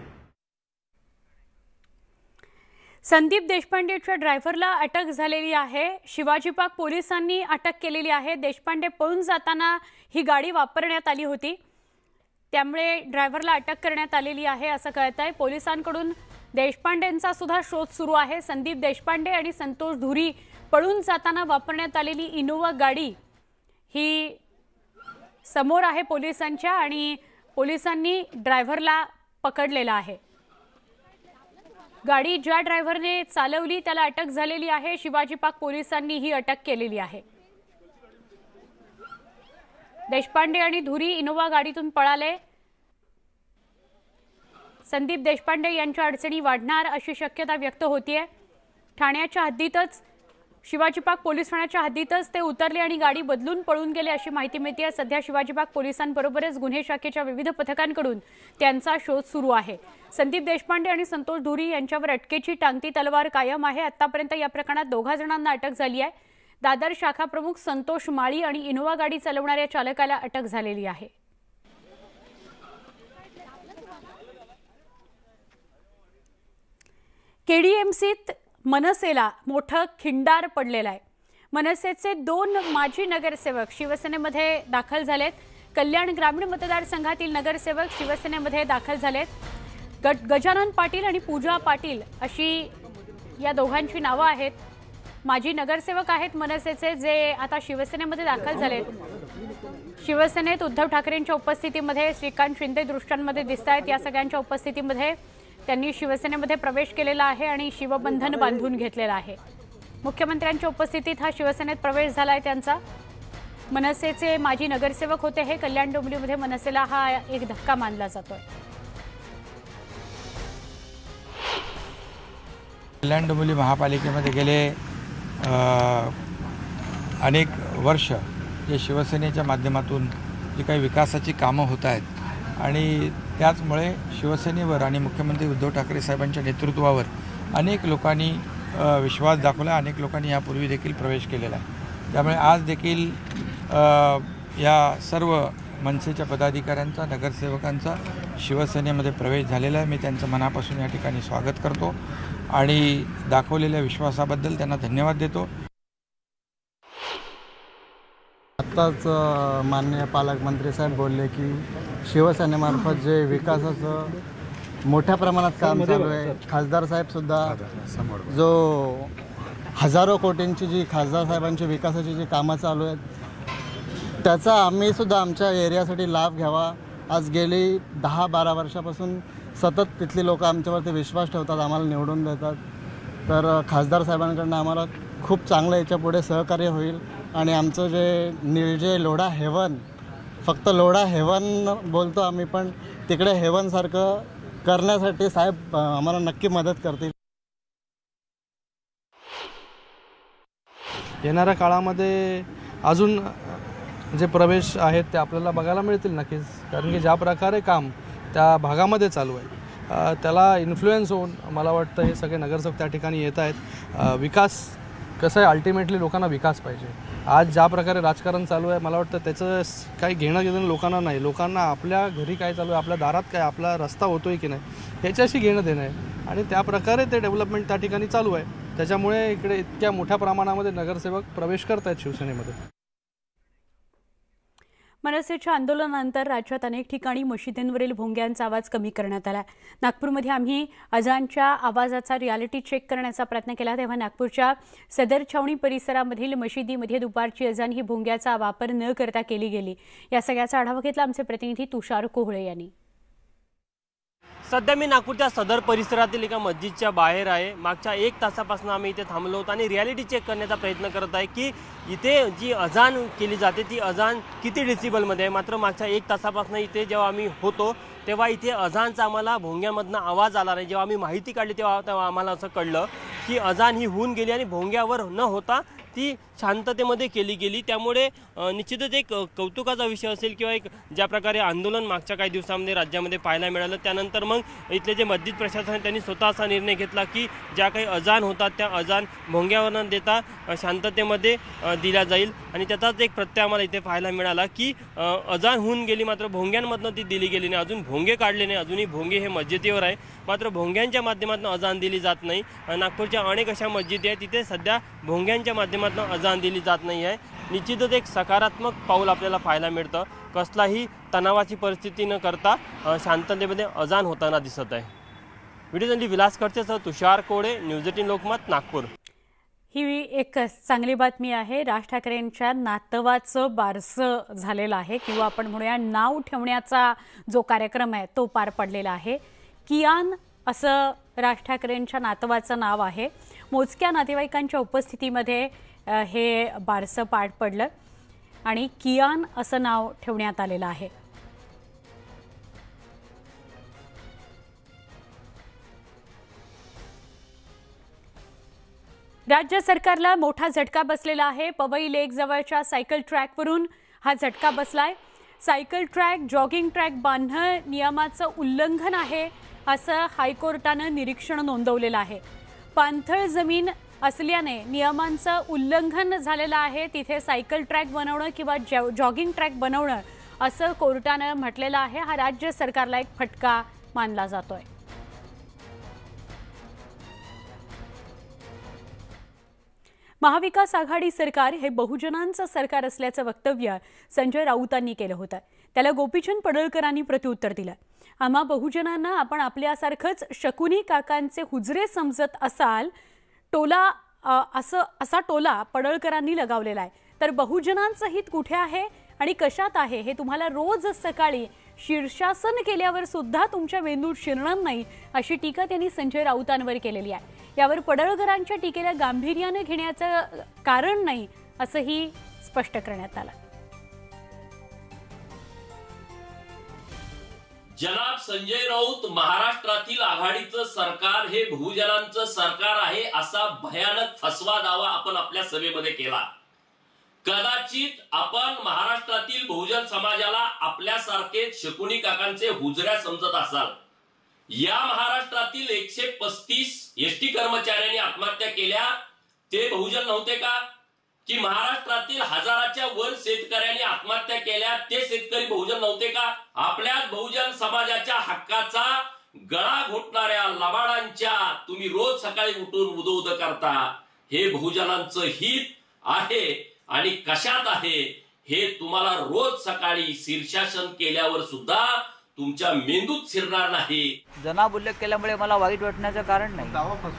संदीप देशपांडेच्या ड्रायव्हरला अटक झालेली आहे। शिवाजी पार्क पोलिसांनी अटक केलेली आहे। देशपांडे पळून जाताना ही गाडी वापरण्यात आली होती, त्यामुळे ड्रायव्हरला अटक करण्यात आलेली आहे असं कळतंय। पोलिसांकडून देशपांडेंचा सुद्धा शोध सुरू आहे। संदीप देशपांडे आणि संतोष धुरी पळून जाताना वापरण्यात आलेली इनोवा गाडी ही समोर आहे पोलिसांच्या आणि पोलिसांनी ड्रायव्हरला पकडलेला आहे। गाडी ज्या ड्रायव्हरने चालवली त्याला अटक झालेली आहे। शिवाजी पार्क पोलिसांनी ही अटक केलेली आहे। देशपांडे आणि धुरी इनोवा गाडीतून पळाले। संदीप देशपांडे यांच्या अडचणी वाढणार अशी शक्यता व्यक्त होतीये। ठाण्याच्या हद्दीतच शिवाजी पार्क पोलीस ठाण्याच्या हद्दीतच ते उतरले आणि गाडी बदलून पळून गेले अशी माहिती मिळते। सध्या शिवाजी पार्क पोलिसांबरोबरच गुन्हे शाखेच्या विविध पथकांकडून त्यांचा शोध सुरू आहे। संदीप देशपांडे आणि संतोष धुरी यांच्यावर अटकेची टांगती तलवार कायम आहे। आतापर्यंत या प्रकरणात दोघा जणांना अटक झाली आहे। दादर शाखा प्रमुख संतोष माळी आणि इनोवा गाडी चालवणाऱ्या चालकाला अटक झालेली आहे। केडीएमसीत मनसेला मोठं खिंडार पडलेलं आहे। मनसेचे दोन माजी नगरसेवक शिवसेनेमध्ये दाखल झालेत। कल्याण ग्रामीण मतदारसंघातील नगरसेवक शिवसेनेमध्ये दाखल झालेत। गट गजानन पाटील आणि पूजा पाटील अशी या दोघांची नावं आहेत। माजी नगरसेवक आहेत मनसेचे जे आता शिवसेनेमध्ये दाखल झालेत। शिवसेनेत उद्धव ठाकरेंच्या उपस्थितीमध्ये श्रीकांत शिंदे दृश्यांमध्ये दिसत आहेत। या सगळ्यांच्या उपस्थितीमध्ये त्यांनी शिवसेनेमध्ये प्रवेश केलेला आहे आणि शिवबंधन बांधून घेतलेला आहे। मुख्यमंत्र्यांच्या उपस्थितीत हा शिवसेनेत प्रवेश झाला आहे त्यांचा। मनसेचे माजी नगरसेवक होते हे। कल्याण डोंबिवलीमध्ये मनसेला हा एक धक्का मानला जातोय। कल्याण डोंबिवली महापालिकेमध्ये गेले अनेक वर्ष जे शिवसेनेच्या माध्यमातून जी काही विकासाची कामं होत आहेत आणि त्याचमुळे शिवसेनेवर आणि मुख्यमंत्री उद्धव ठाकरे साहेबांच्या नेतृत्वावर अनेक लोकांनी विश्वास दाखवला। अनेक लोकांनी यापूर्वी देखील प्रवेश केलेला आहे। त्यामुळे आज देखील या सर्व मनसेच्या पदाधिकाऱ्यांचा नगरसेवकांचा शिवसेनेमध्ये प्रवेश झालेला आहे। मी त्यांचं मनापासून या ठिकाणी स्वागत करतो आणि दाखवलेल्या विश्वासाबद्दल त्यांना धन्यवाद देतो। आत्ताच माननीय पालकमंत्री साहेब बोलले की शिवसेनेमार्फत जे विकासाचं मोठ्या प्रमाणात काम चालू आहे। खासदार साहेब सुद्धा जो हजारो कोटींची जी खासदार साहेबांची विकासाची जी कामं चालू आहेत त्याचा आम्ही सुद्धा आमच्या एरियासाठी लाभ घ्यावा। आज गेली दहा बारा वर्षापासून सतत तिथली लोक आमच्यावरती विश्वास ठेवतात, आम्हाला निवडून देतात। तर खासदार साहेबांकडून आम्हाला खूप चांगलं याच्या पुढे सहकार्य होईल आणि आमचं जे निळजे लोढा हेवन, फक्त लोढा हेवन बोलतो आम्ही, पण तिकडे हेवनसारखं करण्यासाठी साहेब आम्हाला नक्की मदत करतील। येणाऱ्या काळामध्ये अजून जे प्रवेश आहेत ते आपल्याला बघायला मिळतील नक्कीच, कारण की ज्या प्रकारे काम त्या भागामध्ये चालू आहे त्याला इन्फ्लुएन्स होऊन मला वाटतं हे सगळे नगरसेवक त्या ठिकाणी येत आहेत। विकास कसं आहे, अल्टिमेटली लोकांना विकास पाहिजे। आज ज्या प्रकारे राजकारण चालू आहे मला वाटतं त्याचं काही घेणं घेणं लोकांना नाही। लोकांना आपल्या घरी काय चालू आहे, आपल्या दारात काय, आपला रस्ता होतोय की नाही ह्याच्याशी घेणं देणं आहे आणि त्या प्रकारे ते डेव्हलपमेंट त्या ठिकाणी चालू आहे। त्याच्यामुळे इकडे इतक्या मोठ्या प्रमाणामध्ये नगरसेवक प्रवेश करत आहेत शिवसेनेमध्ये। मनसेच्या आंदोलनानंतर राज्यात अनेक ठिकाणी मशिदींवरील भोंग्यांचा आवाज कमी करण्यात आला। नागपूरमध्ये आम्ही अजानच्या आवाजाचा रियालिटी चेक करण्याचा प्रयत्न केला तेव्हा नागपूरच्या सदर छावणी परिसरामधील मशिदीमध्ये दुपारची अजान ही भोंग्याचा वापर न करता केली गेली। या सगळ्याचा आढावा घेतला आमचे प्रतिनिधी तुषार कोहळे यांनी। सध्या मी नागपूरच्या सदर परिसरातील एका मस्जिदच्या बाहेर आहे। मागच्या एक तासापासून आम्ही इथे थांबलो होतो आणि रियालिटी चेक करण्याचा प्रयत्न करत आहे की इथे जी अजान केली जाते ती अजान किती डेसिबलमध्ये आहे। मात्र मागच्या एक तासापासून इथे जेव्हा आम्ही होतो तेव्हा इथे अजानचा आम्हाला भोंग्यामधनं आवाज आला नाही। जेव्हा आम्ही माहिती काढली तेव्हा तेव्हा आम्हाला असं कळलं की अजान ही होऊन गेली आणि भोंग्यावर न होता ती शांततेमध्ये केली गेली। त्यामुळे निश्चितच एक कौतुकाचा विषय असेल किंवा एक ज्या प्रकारे आंदोलन मागच्या काही दिवसांमध्ये राज्यामध्ये पाहायला मिळालं त्यानंतर मग इथले जे मस्जिद प्रशासन त्यांनी स्वतः असा निर्णय घेतला की ज्या काही अजान होतात त्या अजान भोंग्यावर न देता शांततेमध्ये दिल्या जाईल आणि त्याचाच एक प्रत्यय आम्हाला इथे पाहायला मिळाला की अजान होऊन गेली मात्र भोंग्यांमधनं ती दिली गेली नाही। अजून भोंगे काढले नाही, अजूनही भोंगे हे मस्जिदीवर आहे मात्र भोंग्यांच्या माध्यमातून अजान दिली जात नाही। नागपूरच्या अनेक अशा मस्जिदी आहेत तिथे सध्या भोंग्यांच्या माध्यमातून अजान दिली जात नाही आहे। निश्चितच एक सकारात्मक पाऊल आपल्याला पाहायला मिळतं। कसलाही तणावाची परिस्थिती न करता शांततेमध्ये अजान होताना दिसत आहे। व्हिडिओ विलास खडसेसह तुषार कोळे, न्यूज एटीन लोकमत, नागपूर। ही एक चांगली बातमी आहे। राज ठाकरेंच्या नातवाचं बारसं झालेलं आहे किंवा आपण म्हणूया नाव ठेवण्याचा जो कार्यक्रम आहे तो पार पडलेला आहे। कियान असं राज ठाकरेंच्या नातवाचं नाव आहे। मोजक्या नातेवाईकांच्या उपस्थितीमध्ये अ, हे बारसं पार पडलं आणि कियान असं नाव ठेवण्यात आलेलं आहे। राज्य सरकारला मोठा झटका बसलेला आहे। पवई लेक जवळच्या सायकल ट्रॅकवरून हा झटका बसलाय। सायकल ट्रॅक जॉगिंग ट्रॅक बांधणं नियमाचं उल्लंघन आहे असं हायकोर्टानं निरीक्षण नोंदवलेलं आहे। पाणथळ जमीन असल्याने नियमांचं उल्लंघन झालेलं आहे, तिथे सायकल ट्रॅक बनवणं किंवा जॉगिंग ट्रॅक बनवणं असं कोर्टानं म्हटलेलं आहे। हा राज्य सरकारला एक फटका मानला जातोय। महाविकास आघाडी सरकार हे बहुजनांचं सरकार असल्याचं वक्तव्य संजय राऊतांनी केलं होतं। त्याला गोपीचंद पडळकरांनी प्रत्युत्तर दिलं। आम्हा बहुजनांना आपण आपल्यासारखंच शकुनी काकांचे हुजरे समजत असाल, टोला असं असा टोला पडळकरांनी लगावलेला आहे। तर बहुजनांचं हित कुठे आहे आणि कशात आहे हे तुम्हाला रोज सकाळी शीर्षासन केल्यावर सुद्धा तुमच्या मेंदूत शिरणार नाही, अशी टीका त्यांनी संजय राऊतांवर केलेली आहे। यावर पडळकरांच्या टीकेला गांभीर्याने घेण्याचं कारण नाही असंही स्पष्ट करण्यात आलं। जनाब संजय राऊत, महाराष्ट्रातील आघाडीचं सरकार हे बहुजनांचं सरकार आहे असा भयानक फसवा दावा आपण आपल्या सभेमध्ये केला। कदाचित आपण महाराष्ट्रातील बहुजन समाजाला आपल्यासारखे शकुनी काकांचे हुजऱ्या समजत असाल। या महाराष्ट्रातील एकशे पस्तीस एसटी कर्मचाऱ्यांनी आत्महत्या केल्या, ते बहुजन नव्हते का? की महाराष्ट्रातील हजाराच्या वर शेतकऱ्यांनी आत्महत्या केल्या, ते शेतकरी बहुजन नव्हते का? आपल्याच बहुजन समाजाच्या हक्काचा गळा घोटणाऱ्या लबाडांच्या तुम्ही रोज सकाळी उठून उदो उद करता। हे बहुजनांचं हित आहे आणि कशात आहे हे तुम्हाला रोज सकाळी शीर्षासन केल्यावर सुद्धा तुमच्या मेंदूत शिरणार नाही। जनाब उल्लेख केल्यामुळे मला वाईट वाटण्याचं कारण नाही।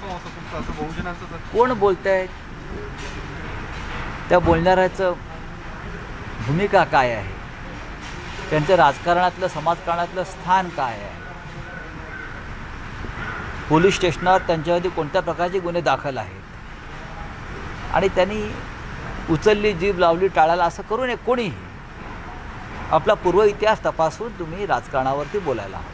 कोण बोलतंय, त्या बोलणाऱ्याचं भूमिका काय आहे, त्यांचं राजकारणातलं समाजकारणातलं स्थान काय आहे, पोलीस स्टेशनावर त्यांच्यावरती कोणत्या प्रकारचे गुन्हे दाखल आहेत आणि त्यांनी उचलली जीभ लावली टाळाला असं करू नये। कोणीही आपला पूर्व इतिहास तपासून तुम्ही राजकारणावरती बोलायला हवं।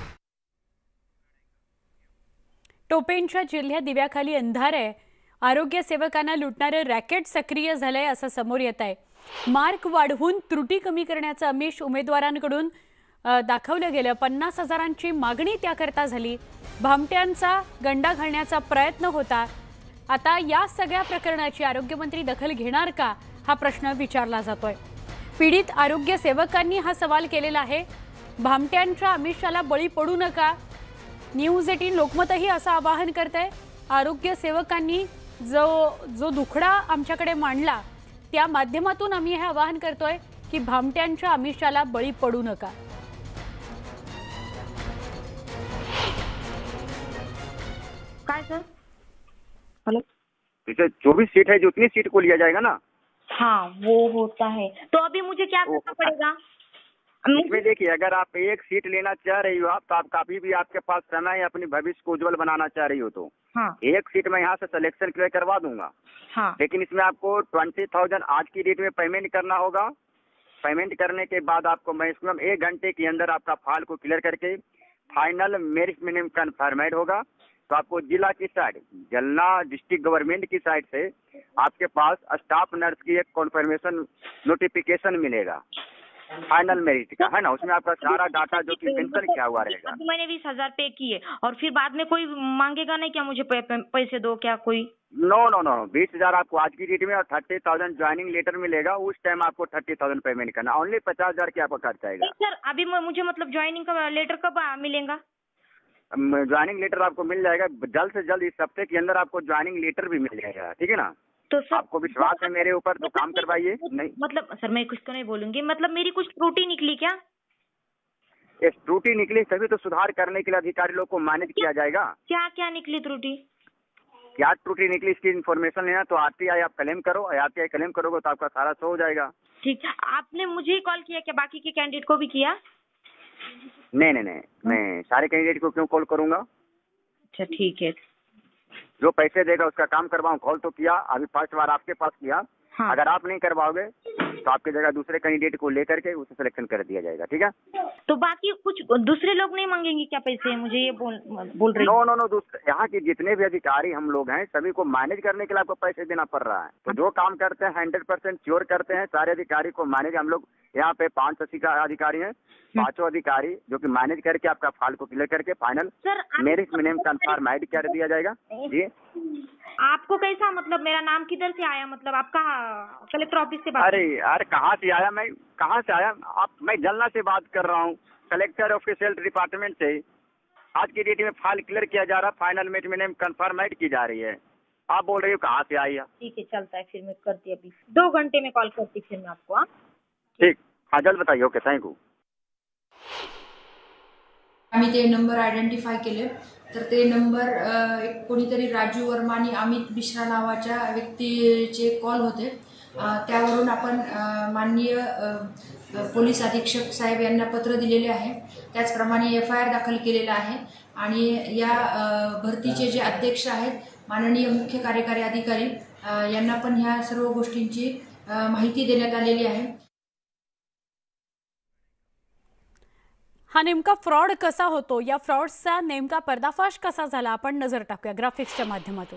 टोपेंच्या जिल्ह्यात दिव्याखाली अंधार आहे। आरोग्य सेवकांना लुटणारे रॅकेट सक्रिय झालंय असं समोर येत आहे। मार्क वाढवून त्रुटी कमी करण्याचं आमिष उमेदवारांकडून दाखवलं गेलं। पन्नास हजारांची मागणी त्याकरता झाली। भामट्यांचा गंडा घालण्याचा प्रयत्न होता। आता या सगळ्या प्रकरणाची आरोग्यमंत्री दखल घेणार का हा प्रश्न विचारला जातोय। पीडित आरोग्य सेवकांनी हा सवाल केलेला आहे। भामट्यांच्या आमिषाला बळी पडू नका। न्यूज एटीन लोकमतही असं आवाहन करते। आरोग्य सेवकांनी जो जो दुखडा आमच्याकडे मांडला त्या माध्यमातून आम्ही हे आवाहन करतोय की भामट्यांच्या आमिषाला बळी पडू नका। काय सर? हेलो, इसे चौबीस सीट है, जो उतनी सीट को लिया जाएगा ना। हाँ वो होता है, तो अभी मुझे क्या करना पड़ेगा? इसमें देखिए, अगर आप एक सीट लेना चाह रही हो आप, तो आप काफी भी आपके पास समय है, अपनी भविष्य को उज्जवल बनाना चाह रही हो तो हाँ। एक सीट में यहाँ से सिलेक्शन क्लियर करवा दूंगा हाँ। लेकिन इसमें आपको ट्वेंटी थाउजेंड आज की डेट में पेमेंट करना होगा। पेमेंट करने के बाद आपको मैक्सिमम एक घंटे के अंदर आपका फाइल को क्लियर करके फाइनल मेरिट मिनिमम कन्फर्मेड होगा। तो आपको जिला की साइड, जलना डिस्ट्रिक्ट गवर्नमेंट की साइड से आपके पास स्टाफ नर्स की एक कॉन्फर्मेशन नोटिफिकेशन मिलेगा फाइनल मेरिट का, है ना। उसमें आपका सारा डाटा जो कि मेंशन किया हुआ रहेगा। अभी मैंने बीस हजार पे किए और फिर बाद में कोई मांगेगा नहीं क्या मुझे पैसे दो क्या कोई? नो नो नो बीस हजार आपको आज की डेट में और थर्टी थाउजेंड ज्वाइनिंग लेटर मिलेगा, उस टाइम आपको थर्टी थाउजेंड पेमेंट करना। ओनली पचास हजार की आपका खर्च आएगा। सर अभी मुझे मतलब ज्वाइनिंग का लेटर कब मिलेगा? ज्वाइनिंग लेटर आपको मिल जाएगा जल्द से जल्द, इस हफ्ते के अंदर आपको ज्वाइनिंग लेटर भी मिल जाएगा, ठीक है ना। तो सर आपको विश्वास है मेरे ऊपर तो काम करवाइए। नहीं मतलब सर मैं कुछ तो नहीं बोलूंगी, मतलब मेरी कुछ त्रुटि निकली क्या? ये त्रुटि निकली तभी तो सुधार करने के लिए अधिकारी लोग को मैनेज किया जाएगा। क्या क्या निकली त्रुटि? क्या त्रुटि निकली इसकी इन्फॉर्मेशन लेना तो आरटीआई आप क्लेम करो, आरटीआई क्लेम करोगे तो आपका सारा शो हो जाएगा। ठीक, आपने मुझे ही कॉल किया क्या, बाकी के कैंडिडेट को भी किया? नहीं नहीं नहीं मैं सारे कैंडिडेट को क्यों कॉल करूंगा? अच्छा ठीक है। जो पैसे देगा उसका काम करवाऊं। कॉल तो किया, अभी फर्स्ट बार आपके पास किया। हाँ। अगर आप नहीं करवाओगे तो आपकी जगह दूसरे कैंडिडेट को लेकर के उसे सिलेक्शन कर दिया जाएगा। ठीक है। तो बाकी कुछ दूसरे लोग नहीं मांगेंगे क्या पैसे? मुझे ये बोल बोल रही। नो नो नो दूसरे यहाँ के जितने भी अधिकारी हम लोग हैं सभी को मैनेज करने के लिए आपको पैसे देना पड़ रहा है। तो जो काम करते हैं हंड्रेड परसेंट श्योर करते हैं सारे अधिकारी को मैनेज। हम लोग यहाँ पे पांच अधिकारी हैं, पांचों अधिकारी जो कि मैनेज करके आपका फाइल को क्लियर करके final merit minimum confirm add कर दिया जाएगा। जी आपको कैसा मतलब मेरा नाम किधर से आया? मतलब आपका कलेक्टर ऑफिस से बात? अरे यार कहाँ से आया? मैं कहाँ से आया? आप मैं जलना से बात कर रहा हूँ, कलेक्टर ऑफिशियल डिपार्टमेंट से। आज की डेट में फाइल क्लियर किया जा रहा, final merit minimum confirm add की जा रही है। आप बोल रही हो कहाँ से आई है? ठीक है चलता है, फिर मैं करती अभी दो घंटे में कॉल करती फिर मैं आपको। हाँ ठीक, हाँ जल्द बताइए। Okay thank you. आम्ही ते नंबर आयडेंटिफाय केले तर ते नंबर एक कोणीतरी राजू वर्मा आणि अमित मिश्रा नावाच्या व्यक्तीचे कॉल होते। त्यावरून आपण माननीय पोलीस अधीक्षक साहेब यांना पत्र दिलेले आहे। त्याचप्रमाणे एफ आय आर दाखल केलेला आहे आणि या भरतीचे जे अध्यक्ष आहेत माननीय मुख्य कार्यकारी अधिकारी यांना पण ह्या सर्व गोष्टींची माहिती देण्यात आलेली आहे। हा नेमका फ्रॉड कसा होतो, या फ्रॉडचा नेमका पर्दाफाश कसा झाला, आपण नजर टाकूया ग्राफिक्सच्या माध्यमातून।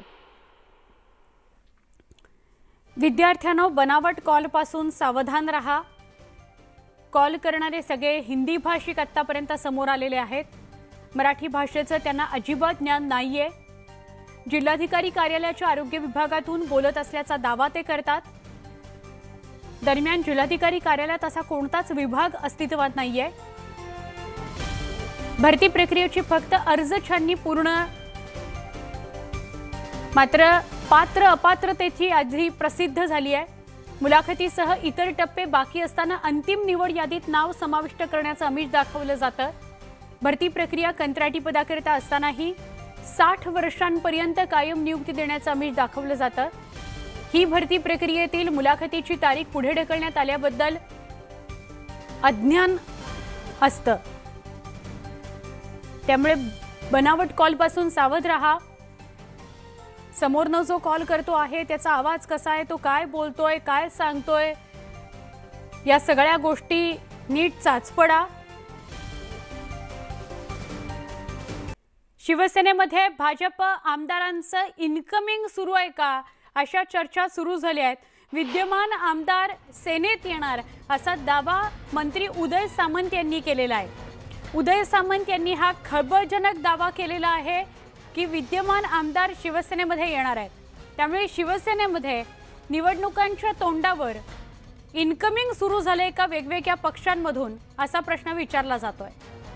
विद्यार्थ्यांनो बनावट कॉलपासून सावधान रहा। कॉल करणारे सगळे हिंदी भाषिक आतापर्यंत समोर आलेले आहेत। मराठी भाषेचं त्यांना अजिबात ज्ञान नाहीये। जिल्हाधिकारी कार्यालयाच्या आरोग्य विभागातून बोलत असल्याचा दावा ते करतात। दरम्यान जिल्हाधिकारी कार्यालयात असा कोणताच विभाग अस्तित्वात नाहीये। भरती प्रक्रियेची फक्त अर्ज छाननी पूर्ण, मात्र पात्र अपात्रतेची यादी प्रसिद्ध झाली आहे। मुलाखतीसह इतर टप्पे बाकी असताना अंतिम निवड यादीत नाव समाविष्ट करण्याचं आमिष दाखवलं जातं। भरती प्रक्रिया कंत्राटी पदाकरिता असतानाही साठ वर्षांपर्यंत कायम नियुक्ती देण्याचं आमिष दाखवलं जातं। ही भरती प्रक्रियेतील मुलाखतीची तारीख पुढे ढकलण्यात आल्याबद्दल अज्ञान असतं। त्यामुळे बनावट कॉलपासून सावध रहा। समोरनं जो कॉल करतो आहे त्याचा आवाज कसा आहे, तो काय बोलतोय, काय सांगतोय, या सगळ्या गोष्टी नीट चाचपडा। शिवसेनेमध्ये भाजप आमदारांचं इनकमिंग सुरू आहे का, अशा चर्चा सुरू झाल्या आहेत। विद्यमान आमदार सेनेत येणार असा दावा मंत्री उदय सामंत यांनी केलेला आहे। उदय सामंत यांनी हा खळबळजनक दावा केलेला आहे की विद्यमान आमदार शिवसेनेमध्ये येणार आहेत। त्यामुळे शिवसेनेमध्ये निवडणुकांच्या तोंडावर इनकमिंग सुरू झाले का वेगवेगळ्या पक्षांमधून, असा प्रश्न विचारला जातोय।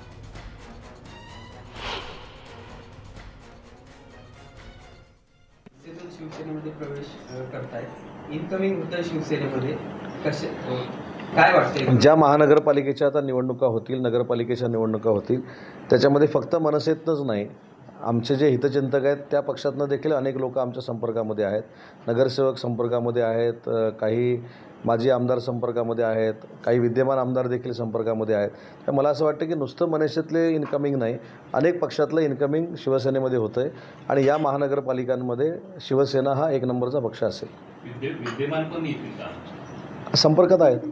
शिवसेनेमध्ये प्रवेश करताय, इनकमिंग होतं शिवसेनेमध्ये, कसे काय वाटते? ज्या महानगरपालिकेच्या आता निवडणुका होतील, नगरपालिकेच्या निवडणुका होतील, त्याच्यामध्ये फक्त मनसेतनंच नाही, आमचे जे हितचिंतक आहेत त्या पक्षातनं देखील अनेक लोक आमच्या संपर्कामध्ये आहेत। नगरसेवक संपर्कामध्ये आहेत, काही माजी आमदार संपर्कामध्ये आहेत, काही विद्यमान आमदार देखील संपर्कामध्ये आहेत। तर मला असं वाटतं की नुसतं मनसेतले इनकमिंग नाही, अनेक पक्षातलं इनकमिंग शिवसेनेमध्ये होतं आहे आणि या महानगरपालिकांमध्ये शिवसेना हा एक नंबरचा पक्ष असेल। विद्यमान पण येतील का? संपर्कात आहेत।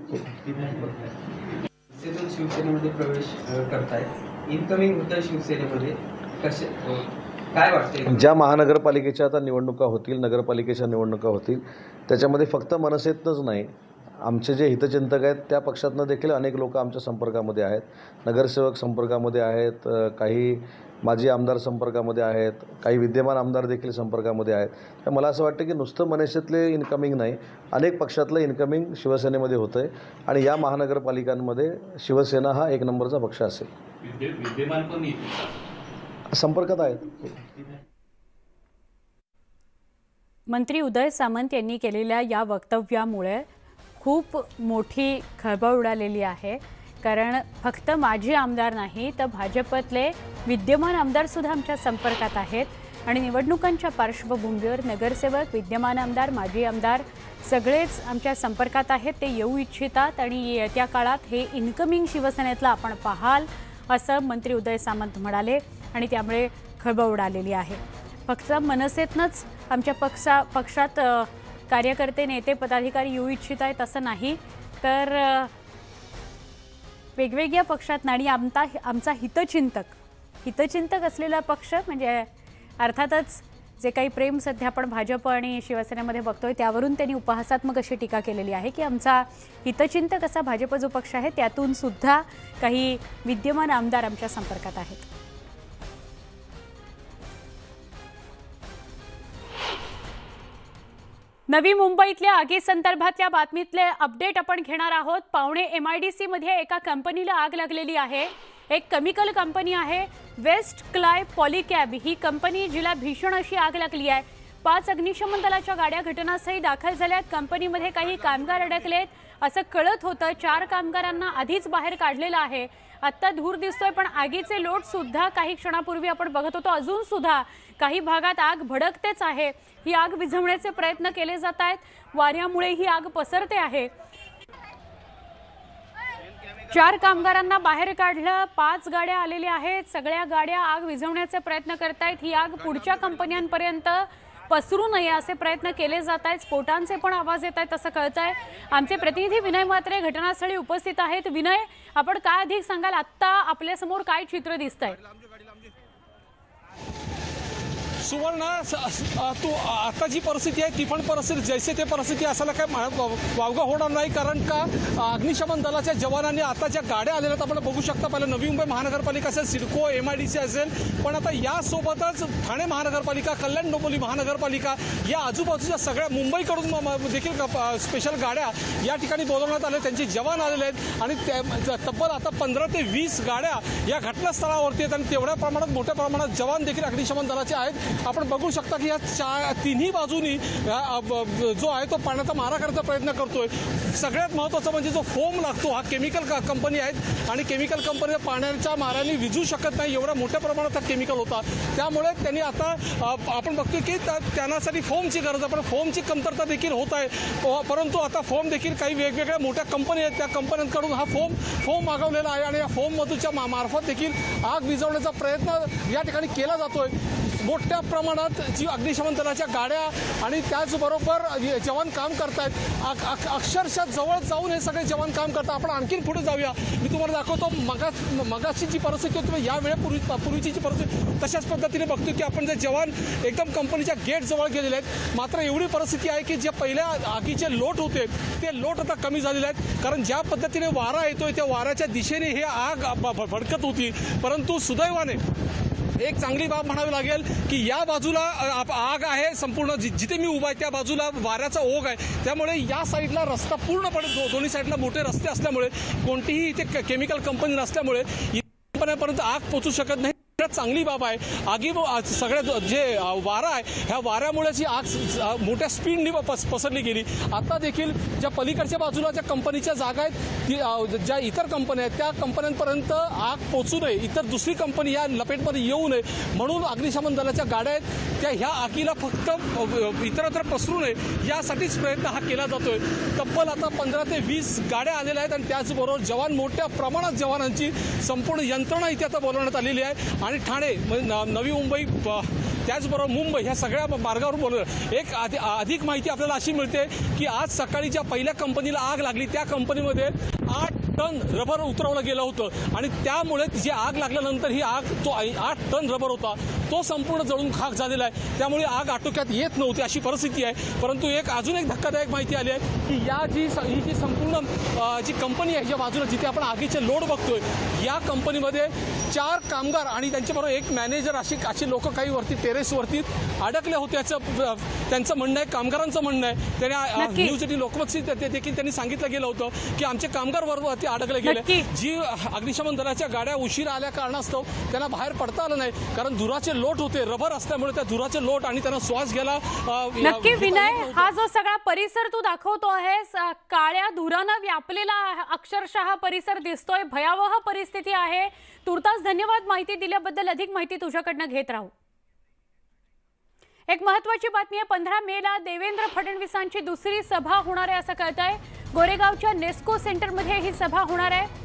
शिवसेनेमध्ये प्रवेश करताय, इनकमिंग होतं शिवसेनेमध्ये, कसे काय वाटते? ज्या महानगरपालिकेच्या आता निवडणुका होतील, नगरपालिकेच्या निवडणुका होतील, त्याच्यामध्ये फक्त मनसेतनंच नाही, आमचे जे हितचिंतक आहेत त्या पक्षातनं देखील अनेक लोक आमच्या संपर्कामध्ये आहेत। नगरसेवक संपर्कामध्ये आहेत, काही माजी आमदार संपर्कामध्ये आहेत, काही विद्यमान आमदार देखील संपर्कामध्ये आहेत। तर मला असं वाटतं की नुसतं मनसेतले इनकमिंग नाही, अनेक पक्षातलं इनकमिंग शिवसेनेमध्ये होतं आहे आणि या महानगरपालिकांमध्ये शिवसेना हा एक नंबरचा पक्ष असेल। विद्यमान पण येतील का? संपर्कात आहेत। मंत्री उदय सामंत यांनी केलेल्या या वक्तव्यामुळे खूप मोठी खळबळ उडालेली आहे। कारण फक्त माजी आमदार नाही तर भाजपतले विद्यमान आमदार सुद्धा आमच्या संपर्कात आहेत आणि निवडणुकांच्या पार्श्वभूमीवर नगरसेवक, विद्यमान आमदार, माजी आमदार सगळेच आमच्या संपर्कात आहेत। ते येऊ इच्छितात आणि येत्या काळात हे इनकमिंग शिवसेनेतलं आपण पाहाल, असं मंत्री उदय सामंत म्हणाले आणि त्यामुळे खळबळ उडालेली आहे। फक्त मनसेतनंच आमच्या पक्षा पक्षात कार्यकर्ते नेते पदाधिकारी येऊ इच्छित आहेत असं नाही, तर वेगवेगळ्या पक्षात आणि आमचा आमचा हितचिंतक हितचिंतक असलेला पक्ष म्हणजे अर्थातच जे काही प्रेम सध्या आपण भाजप आणि शिवसेनेमध्ये बघतोय त्यावरून त्यांनी उपहासात्मक अशी टीका केलेली आहे की आमचा हितचिंतक असा भाजप जो पक्ष आहे त्यातून सुद्धा काही विद्यमान आमदार आमच्या संपर्कात आहेत। नवी मुंबईतल्या आगीसंदर्भातल्या बातमीतले अपडेट आपण घेणार आहोत। पावणे एमआयडीसी मध्ये एका कंपनीला आग लागलेली आहे। एक केमिकल कंपनी आहे वेस्ट क्लाय पॉलिकॅब, ही कंपनी जिला भीषण अशी आग लागली आहे। पाच अग्निशमन दलाच्या गाड्या घटनास्थळी दाखल झाल्यात। कंपनीमध्ये काही कामगार अडकलेत असं कळत होतं। चार कामगारांना आधीच बाहेर काढलेलं आहे। आत्ता धूर दिसतोय पण आगीचे लोट सुद्धा काही क्षणापूर्वी आपण बघत होतो अजून सुद्धा काही भागात आग भडकतेच आहे। ही आग विझवण्याचे प्रयत्न केले जात आहेत। वाऱ्यामुळे ही आग पसरते आहे। चार कामगारांना बाहेर काढलं, पाच गाड्या आलेल्या आहेत। सगळ्या गाड्या आग विझवण्याचे प्रयत्न करतायत। ही आग पुढच्या कंपन्यांपर्यंत पसरू नये असे प्रयत्न केले जात आहेत। स्फोटांचे पण आवाज येत आहेत असं कळतंय। आमचे प्रतिनिधी विनय म्हात्रे घटनास्थळी उपस्थित आहेत। विनय, आपण काय अधिक सांगाल, आत्ता आपल्या समोर काय चित्र दिसतंय? सुवर्ण, तू आता जी परिस्थिती आहे ती पण परिस्थिती जैसे ते परिस्थिती असायला काय वावगा होणार नाही, कारण का अग्निशमन दलाच्या जवानांनी आता ज्या गाड्या आलेल्या आहेत आपण बघू शकता। पहिलं नवी मुंबई महानगरपालिका असेल, सिडको, एमआयडीसी असेल, पण आता यासोबतच ठाणे महानगरपालिका, कल्याण डोंबिवली महानगरपालिका या आजूबाजूच्या सगळ्या मुंबईकडून देखील स्पेशल गाड्या या ठिकाणी बोलवण्यात आल्या। त्यांचे जवान आलेले आहेत आणि तब्बल आता पंधरा ते वीस गाड्या या घटनास्थळावरती आहेत आणि तेवढ्या प्रमाणात मोठ्या प्रमाणात जवान देखील अग्निशमन दलाचे आहेत। आपण बघू शकता की या चार तिन्ही बाजूनी जो आहे तो पाण्याचा मारा करण्याचा प्रयत्न करतोय। सगळ्यात महत्त्वाचं म्हणजे जो फोम लागतो हा केमिकल कंपनी आहेत आणि केमिकल कंपनी पाण्याच्या माराने विझू शकत नाही, एवढ्या मोठ्या प्रमाणात हा केमिकल होता। त्यामुळे त्यांनी आता आपण बघतोय की त्यांच्यासाठी फोमची गरज आहे, पण फोमची कमतरता देखील होत आहे। परंतु आता फोम देखील काही वेगवेगळ्या मोठ्या कंपनी आहेत त्या कंपन्यांकडून हा फोम फोम मागवलेला आहे आणि या फोम मधूच्या मार्फत देखील आग विझवण्याचा प्रयत्न या ठिकाणी केला जातोय। मोठ्या प्रमाणात जी अग्निशमन दलाच्या गाड्या आणि त्याचबरोबर जवान काम करतायत। अक्षरशः जवळ जाऊन हे सगळे जवान काम करतात। आपण आणखीन पुढे जाऊया, मी तुम्हाला दाखवतो मगा मगाची जी परिस्थिती होती या वेळेपूर्वी पूर्वीची जी परिस्थिती तशाच पद्धतीने बघतो की आपण जे जवान एकदम कंपनीच्या गेट जवळ गेलेले आहेत। मात्र एवढी परिस्थिती आहे की जे पहिल्या आगीचे लोट होते ते लोट आता कमी झालेले आहेत, कारण ज्या पद्धतीने वारा येतोय त्या वाऱ्याच्या दिशेने हे आग भडकत होती। परंतु सुदैवाने एक चांगली बाब म्हणावी लागेल की या बाजूला आग आहे, संपूर्ण जिथे मी उभा आहे त्या बाजूला वाऱ्याचा ओघ आहे, त्यामुळे या साईडला रस्ता पूर्णपणे दोन्ही साईडला मोठे रस्ते असल्यामुळे कोणतीही इथे केमिकल कंपनी नसल्यामुळे कंपन्यांपर्यंत आग पोहोचू शकत नाही। चांगली बाब आहे। आगी सगळ्या जे वारा आहे ह्या वाऱ्यामुळे जी आग मोठ्या स्पीडने पसरली गेली। आता देखील ज्या पलीकडच्या बाजूला ज्या कंपनीच्या जागा आहेत, ज्या इतर कंपन्या आहेत त्या कंपन्यांपर्यंत आग पोहोचू नये, इतर दुसरी कंपनी या लपेटमध्ये येऊ नये म्हणून अग्निशमन दलाच्या गाड्या आहेत त्या ह्या आगीला फक्त इतरत्र पसरू नये यासाठीच प्रयत्न हा केला जातोय। तब्बल आता पंधरा ते वीस गाड्या आलेल्या आहेत आणि त्याचबरोबर जवान मोठ्या प्रमाणात जवानांची संपूर्ण यंत्रणा इथे आता बोलवण्यात आलेली आहे आणि ठाणे नवी मुंबई त्याचबरोबर मुंबई ह्या सगळ्या मार्गावर बोलवलं। एक अधिक माहिती आपल्याला अशी मिळते की आज सकाळी ज्या पहिल्या कंपनीला आग लागली त्या कंपनीमध्ये आठ टन रबर उतरवलं गेलं होतं आणि त्यामुळे जी आग लागल्यानंतर ही आग तो आठ टन रबर होता तो संपूर्ण जळून खाक झालेला आहे। त्यामुळे आग आटोक्यात येत नव्हती अशी परिस्थिती आहे। परंतु एक अजून एक धक्कादायक माहिती आली आहे की या जी ही जी संपूर्ण जी कंपनी आहे ज्या बाजूला जिथे आपण आगीचे लोड बघतोय या कंपनीमध्ये चार कामगार आणि त्यांच्याबरोबर एक मॅनेजर अशी अशी लोक काही वरती टेरेसवरती अडकले होते असं त्यांचं म्हणणं आहे, कामगारांचं म्हणणं आहे। त्यांनी न्यूज एटीन लोकमतशी देखील त्यांनी सांगितलं गेलं होतं की आमचे कामगार वरती अडकले गेले। जी अग्निशमन दलाच्या गाड्या उशिरा आल्या कारणास्तव त्यांना बाहेर पडता आलं नाही, कारण धुराचे लोट होते, रबर असल्यामुळे त्या धुराचे लोट आणि त्यांना श्वास घ्यायला। नक्की विनय, हा जो सगळा परिसर तू दाखवतो आहेस काळ्या धुरानं व्यापलेला अक्षरशः हा परिसर दिसतोय, भयावह परिस्थिती आहे। तुर्तास धन्यवाद माहिती दिल्याबद्दल। अधिक माहिती तुझ्याकडनं घेत राहू। एक महत्त्वाची बातमी आहे, पंधरा मे ला देवेंद्र फडणवीसांची दुसरी सभा होणार आहे असं कळतंय। गोरेगावच्या नेस्को सेंटरमध्ये ही सभा होणार आहे।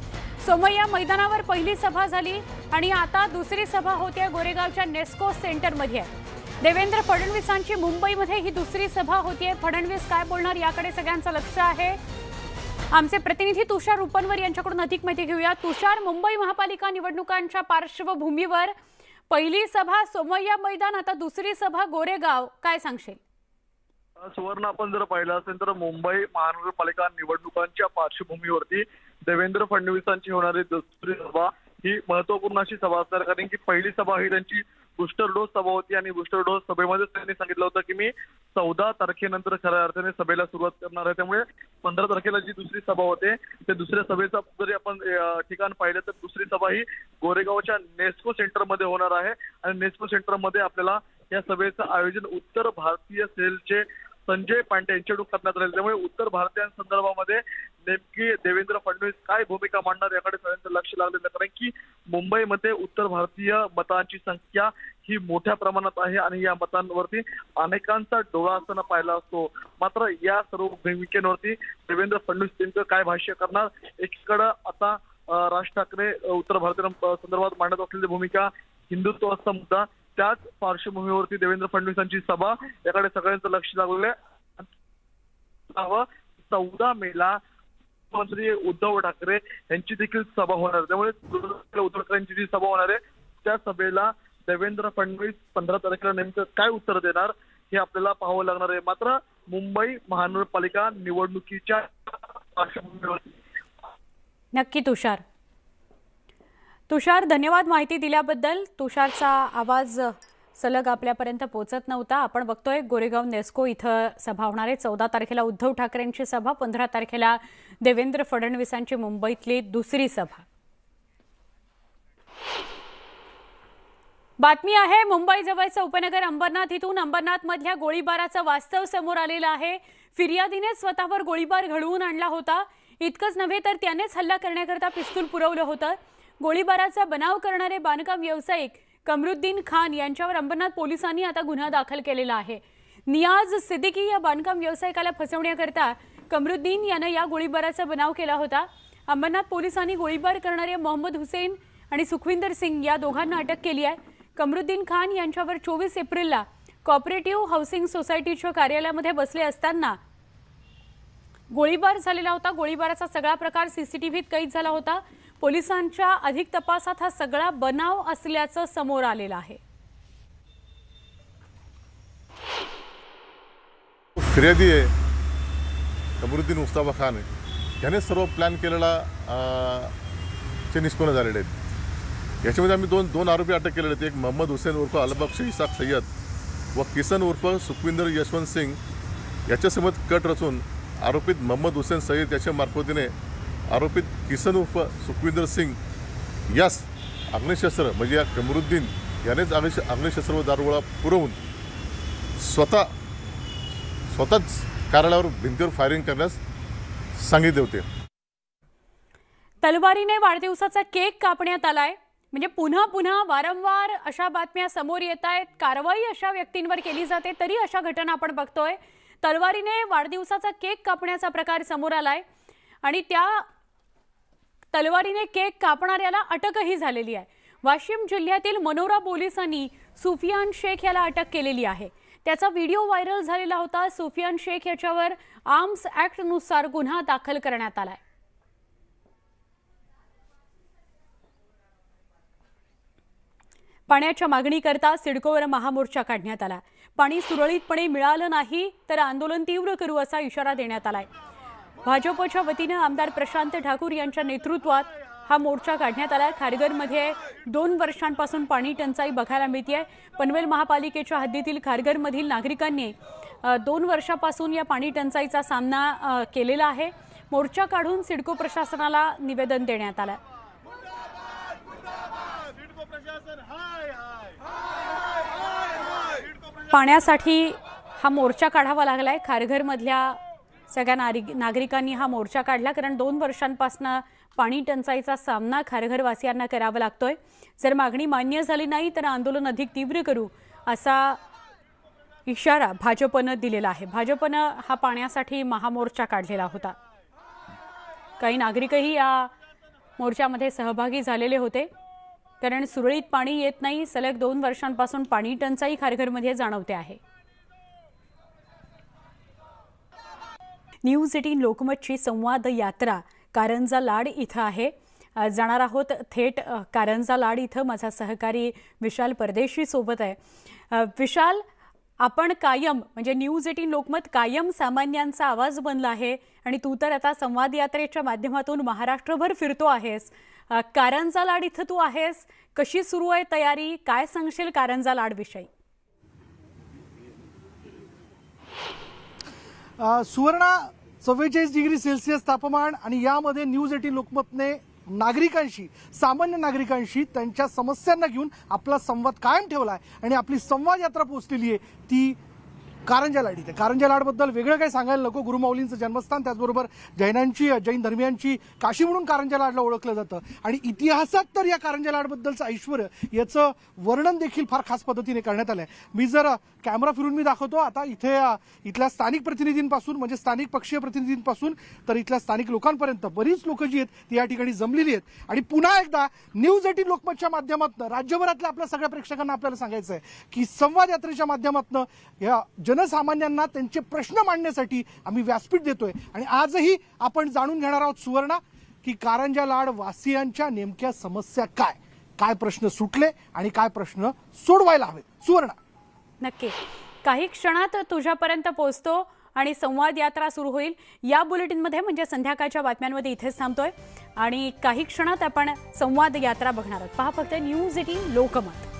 सोमय्या मैदानावर पहिली सभा झाली आणि आता दुसरी सभा होते गोरेगावच्या नेस्को सेंटरमध्ये. देवेंद्र फडणवीसांची मुंबईमध्ये ही दुसरी सभा होतीये. फडणवीस काय बोलणार याकडे सगळ्यांचं लक्ष आहे. आमचे प्रतिनिधी तुषार रुपनवर यांच्याकडून अधिक माहिती घेऊया. तुषार, मुंबई महापालिका निवडणुकांच्या पार्श्वभूमीवर पहिली सभा सोमय्या मैदान, आता दुसरी सभा गोरेगाव, काय सांगशील? सुवर्ण, आपण जर पाहिलं असेल तर मुंबई महानगरपालिका निवडणुकांच्या पार्श्वभूमीवरती देवेंद्र फडणवीसांची होणारी दुसरी सभा ही महत्वपूर्ण अशी सभा असणार. कारण की पहिली सभा ही त्यांची बूस्टर डोस सभा होती आणि बूस्टर डोस सभेमध्ये त्यांनी सांगितलं होतं की मी चौदा तारखेनंतर खऱ्या अर्थाने सभेला सुरुवात करणार आहे. त्यामुळे पंधरा तारखेला जी दुसरी सभा होते ते दुसऱ्या सभेचं जरी आपण ठिकाण पाहिलं तर दुसरी सभा ही गोरेगावच्या नेस्को सेंटरमध्ये होणार आहे. आणि नेस्को सेंटरमध्ये आपल्याला या सभेचं आयोजन उत्तर भारतीय सेलचे संजय पांडे यांच्याकडून करण्यात आले. त्यामुळे उत्तर भारतीयांसंदर्भामध्ये नेमकी देवेंद्र फडणवीस काय भूमिका मांडणार याकडे सगळ्यांचं लक्ष लागलेलं. कारण की मुंबईमध्ये उत्तर भारतीय मतांची संख्या ही मोठ्या प्रमाणात आहे आणि या मतांवरती अनेकांचा डोळा असताना पाहिला असतो. मात्र या सर्व भूमिकेवरती देवेंद्र फडणवीस नेमकं काय भाष्य करणार? एकीकडे आता राज ठाकरे उत्तर भारतीय संदर्भात मांडत असलेली भूमिका, हिंदुत्वाचा मुद्दा, त्याच पार्श्वभूमीवरती देवेंद्र फडणवीसांची सभा याकडे सगळ्यांचं लक्ष लागलेलं आहे. चौदा मेला मुख्यमंत्री उद्धव ठाकरे यांची देखील सभा होणार. त्यामुळे उद्धव ठाकरे यांची जी सभा होणार आहे त्या सभेला देवेंद्र फडणवीस पंधरा तारखेला नेमकं काय उत्तर देणार हे आपल्याला पाहावं लागणार आहे. मात्र मुंबई महानगरपालिका निवडणुकीच्या पार्श्वभूमीवरती नक्की तुषार तुषार धन्यवाद माहिती दिल्याबद्दल. तुषारचा आवाज सलग आपल्यापर्यंत पोहोचत नव्हता. आपण बघतोय गोरेगाव नेस्को इथं सभा होणार आहे. चौदा तारखेला उद्धव ठाकरेंची सभा, पंधरा तारखेला देवेंद्र फडणवीसांची मुंबईतली दुसरी सभा. बातमी आहे मुंबई जवळचं उपनगर अंबरनाथ इथून. अंबरनाथ मधल्या गोळीबाराचं वास्तव समोर आलेलं आहे. फिर्यादीने स्वतःवर गोळीबार घडवून आणला होता. इतकंच नव्हे तर त्यानेच हल्ला करण्याकरता पिस्तूल पुरवलं होतं. गोळीबाराचा बनाव करणारे बांधकाम व्यावसायिक कमरुद्दीन खान यांच्यावर अंबरनाथ पोलिसांनी आता गुन्हा दाखल केलेला आहे. नियाज सिद्दीकी या बांधकाम व्यावसायिकाला फसवण्याकरता कमरुद्दीन यानं या गोळीबाराचा बनाव केला होता. अंबरनाथ पोलिसांनी गोळीबार करणारे मोहम्मद हुसेन आणि सुखविंदर सिंग या दोघांना अटक केली आहे. कमरुद्दीन खान यांच्यावर चोवीस एप्रिलला कॉपरेटिव्ह हाऊसिंग सोसायटीच्या कार्यालयामध्ये बसले असताना गोळीबार झालेला होता. गोळीबाराचा सगळा प्रकार सीसीटीव्हीत कैद झाला होता. पोलिसांच्या अधिक तपासात हा सगळा बनाव असल्याचं समोर आलेलं आहे. फिर्यादी आहे कमरुद्दीन मुस्तफा खान याने सर्व प्लॅन केलेला चे निष्पन्न झालेले आहेत. याच्यामध्ये आम्ही दोन दोन आरोपी अटक केलेले आहेत. एक मोहम्मद हुसेन उर्फ अलबक्ष इसाक सय्यद व किसन उर्फ सुखविंदर यशवंत सिंग याच्यासोबत कट रचून आरोपित मोहम्मद हुसेन सय्यद याच्या मार्फतीने आरोपित किसन उर्फ सुखविंदर सिंग यास अग्निशस्त्र म्हणजे या कमरुद्दीन यानेच अग्निश अग्निशस्त्र व दारुगोळा पुरवून स्वतः स्वतःच कार्यालयावर भिंतीवर फायरिंग करण्यास सांगितले होते. तलवारीने वाढदिवसाचा केक कापण्यात आलाय. म्हणजे पुन्हा पुन्हा वारंवार अशा बातम्या समोर येत आहेत. कारवाई अशा व्यक्तींवर केली जाते तरी अशा घटना आपण बघतोय. तलवारीने वाढदिवसाचा केक कापण्याचा प्रकार समोर आलाय आणि त्या तलवारीने केक कापणाऱ्याला अटकही झालेली आहे. वाशिम जिल्ह्यातील मनोरा पोलिसांनी सुफियान शेख याला अटक केलेली आहे. त्याचा व्हिडिओ व्हायरल झालेला होता. सुफियान शेख याच्यावर आर्म्स ऍक्ट नुसार गुन्हा दाखल करण्यात आलाय. पाण्याच्या मागणीकरता सिडकोवर महामोर्चा काढण्यात आला. पाणी सुरळीतपणे मिळालं नाही तर आंदोलन तीव्र करू असा इशारा देण्यात आलाय. भाजपच्या वतीनं आमदार प्रशांत ठाकूर यांच्या नेतृत्वात हा मोर्चा काढण्यात आला. खारघरमध्ये दोन वर्षांपासून पाणी टंचाई बघायला मिळते. पनवेल महापालिकेच्या हद्दीतील खारघरमधील नागरिकांनी दोन वर्षापासून या पाणी टंचाईचा सामना केलेला आहे. मोर्चा काढून सिडको प्रशासनाला निवेदन देण्यात आलं. पाण्यासाठी हा मोर्चा काढावा लागलाय. खारघरमधल्या सगळ्या नागरिकांनी हा मोर्चा काढला कारण दोन वर्षांपासून पाणी टंचाईचा सामना खारघरवासियांना करावा लागतोय. जर मागणी मान्य झाली नाही तर आंदोलन अधिक तीव्र करू असा इशारा भाजपनं दिलेला आहे. भाजपनं हा पाण्यासाठी महामोर्चा काढलेला होता. काही नागरिकही या मोर्चामध्ये सहभागी झालेले होते, कारण सुरळीत पाणी येत नाही। सलग दोन वर्षांपासून पाणी टंचाई खारघरमध्ये जाणवते आहे। न्यूज एटीन लोकमतची संवाद यात्रा कारंजा लाड इथं आहे। जाणार आहोत थेट कारंजा लाड इथं। माझा सहकारी विशाल परदेशी सोबत आहे। विशाल, आपण कायम म्हणजे न्यूज एटीन लोकमत कायम सामान्यांचा आवाज बनला आहे आणि तू तर आता संवाद यात्रेच्या माध्यमातून महाराष्ट्रभर फिरतो आहेस। कारंजा लाड इथं तू आहेस, कशी सुरू आहे तयारी, काय सांगशील कारंजा लाड विषयी? सुवर्णा, चव्वेचाळीस डिग्री सेल्सिअस तापमान आणि यामध्ये न्यूज एटीन लोकमतने नागरिकांशी, सामान्य नागरिकांशी त्यांच्या समस्यांना घेऊन आपला संवाद कायम ठेवला आहे आणि आपली संवाद यात्रा पोहोचलेली आहे ती कारंजा लाड इथे। कारंजा लाडबद्दल वेगळं काही सांगायला नको, गुरुमाऊलींचं जन्मस्थान, त्याचबरोबर जैनांची जैन धर्मियांची काशी म्हणून कारंजा लाडला ओळखलं जातं आणि इतिहासात तर या कारंजा लाडबद्दलचं ऐश्वर्य याचं वर्णन देखील फार खास पद्धतीने करण्यात आलंय। मी जर कॅमेरा फिरून मी दाखवतो आता इथे इथल्या स्थानिक प्रतिनिधींपासून म्हणजे स्थानिक पक्षीय प्रतिनिधींपासून तर इथल्या स्थानिक लोकांपर्यंत बरीच लोक जी आहेत ती या ठिकाणी जमलेली आहेत आणि पुन्हा एकदा न्यूज एटीन लोकमतच्या माध्यमातून राज्यभरातल्या आपल्या सगळ्या प्रेक्षकांना आपल्याला सांगायचं आहे की संवाद यात्रेच्या माध्यमातून या जनसामान्यांना त्यांचे प्रश्न मांडण्यासाठी आम्ही व्यासपीठ देतोय आणि आजही आपण जाणून घेणार आहोत सुवर्णा की कारंजा लाड वासियांच्या नेमक्या समस्या काय, काय प्रश्न सुटले आणि काय प्रश्न सोडवायला हवे। सुवर्णा, नक्की काही क्षणात तुझ्यापर्यंत पोहोचतो आणि संवाद यात्रा सुरू होईल। या बुलेटिनमध्ये म्हणजे संध्याकाळच्या बातम्यांमध्ये इथेच थांबतोय आणि काही क्षणात आपण संवाद यात्रा बघणार आहोत। पहा फक्त न्यूज एटीन लोकमत।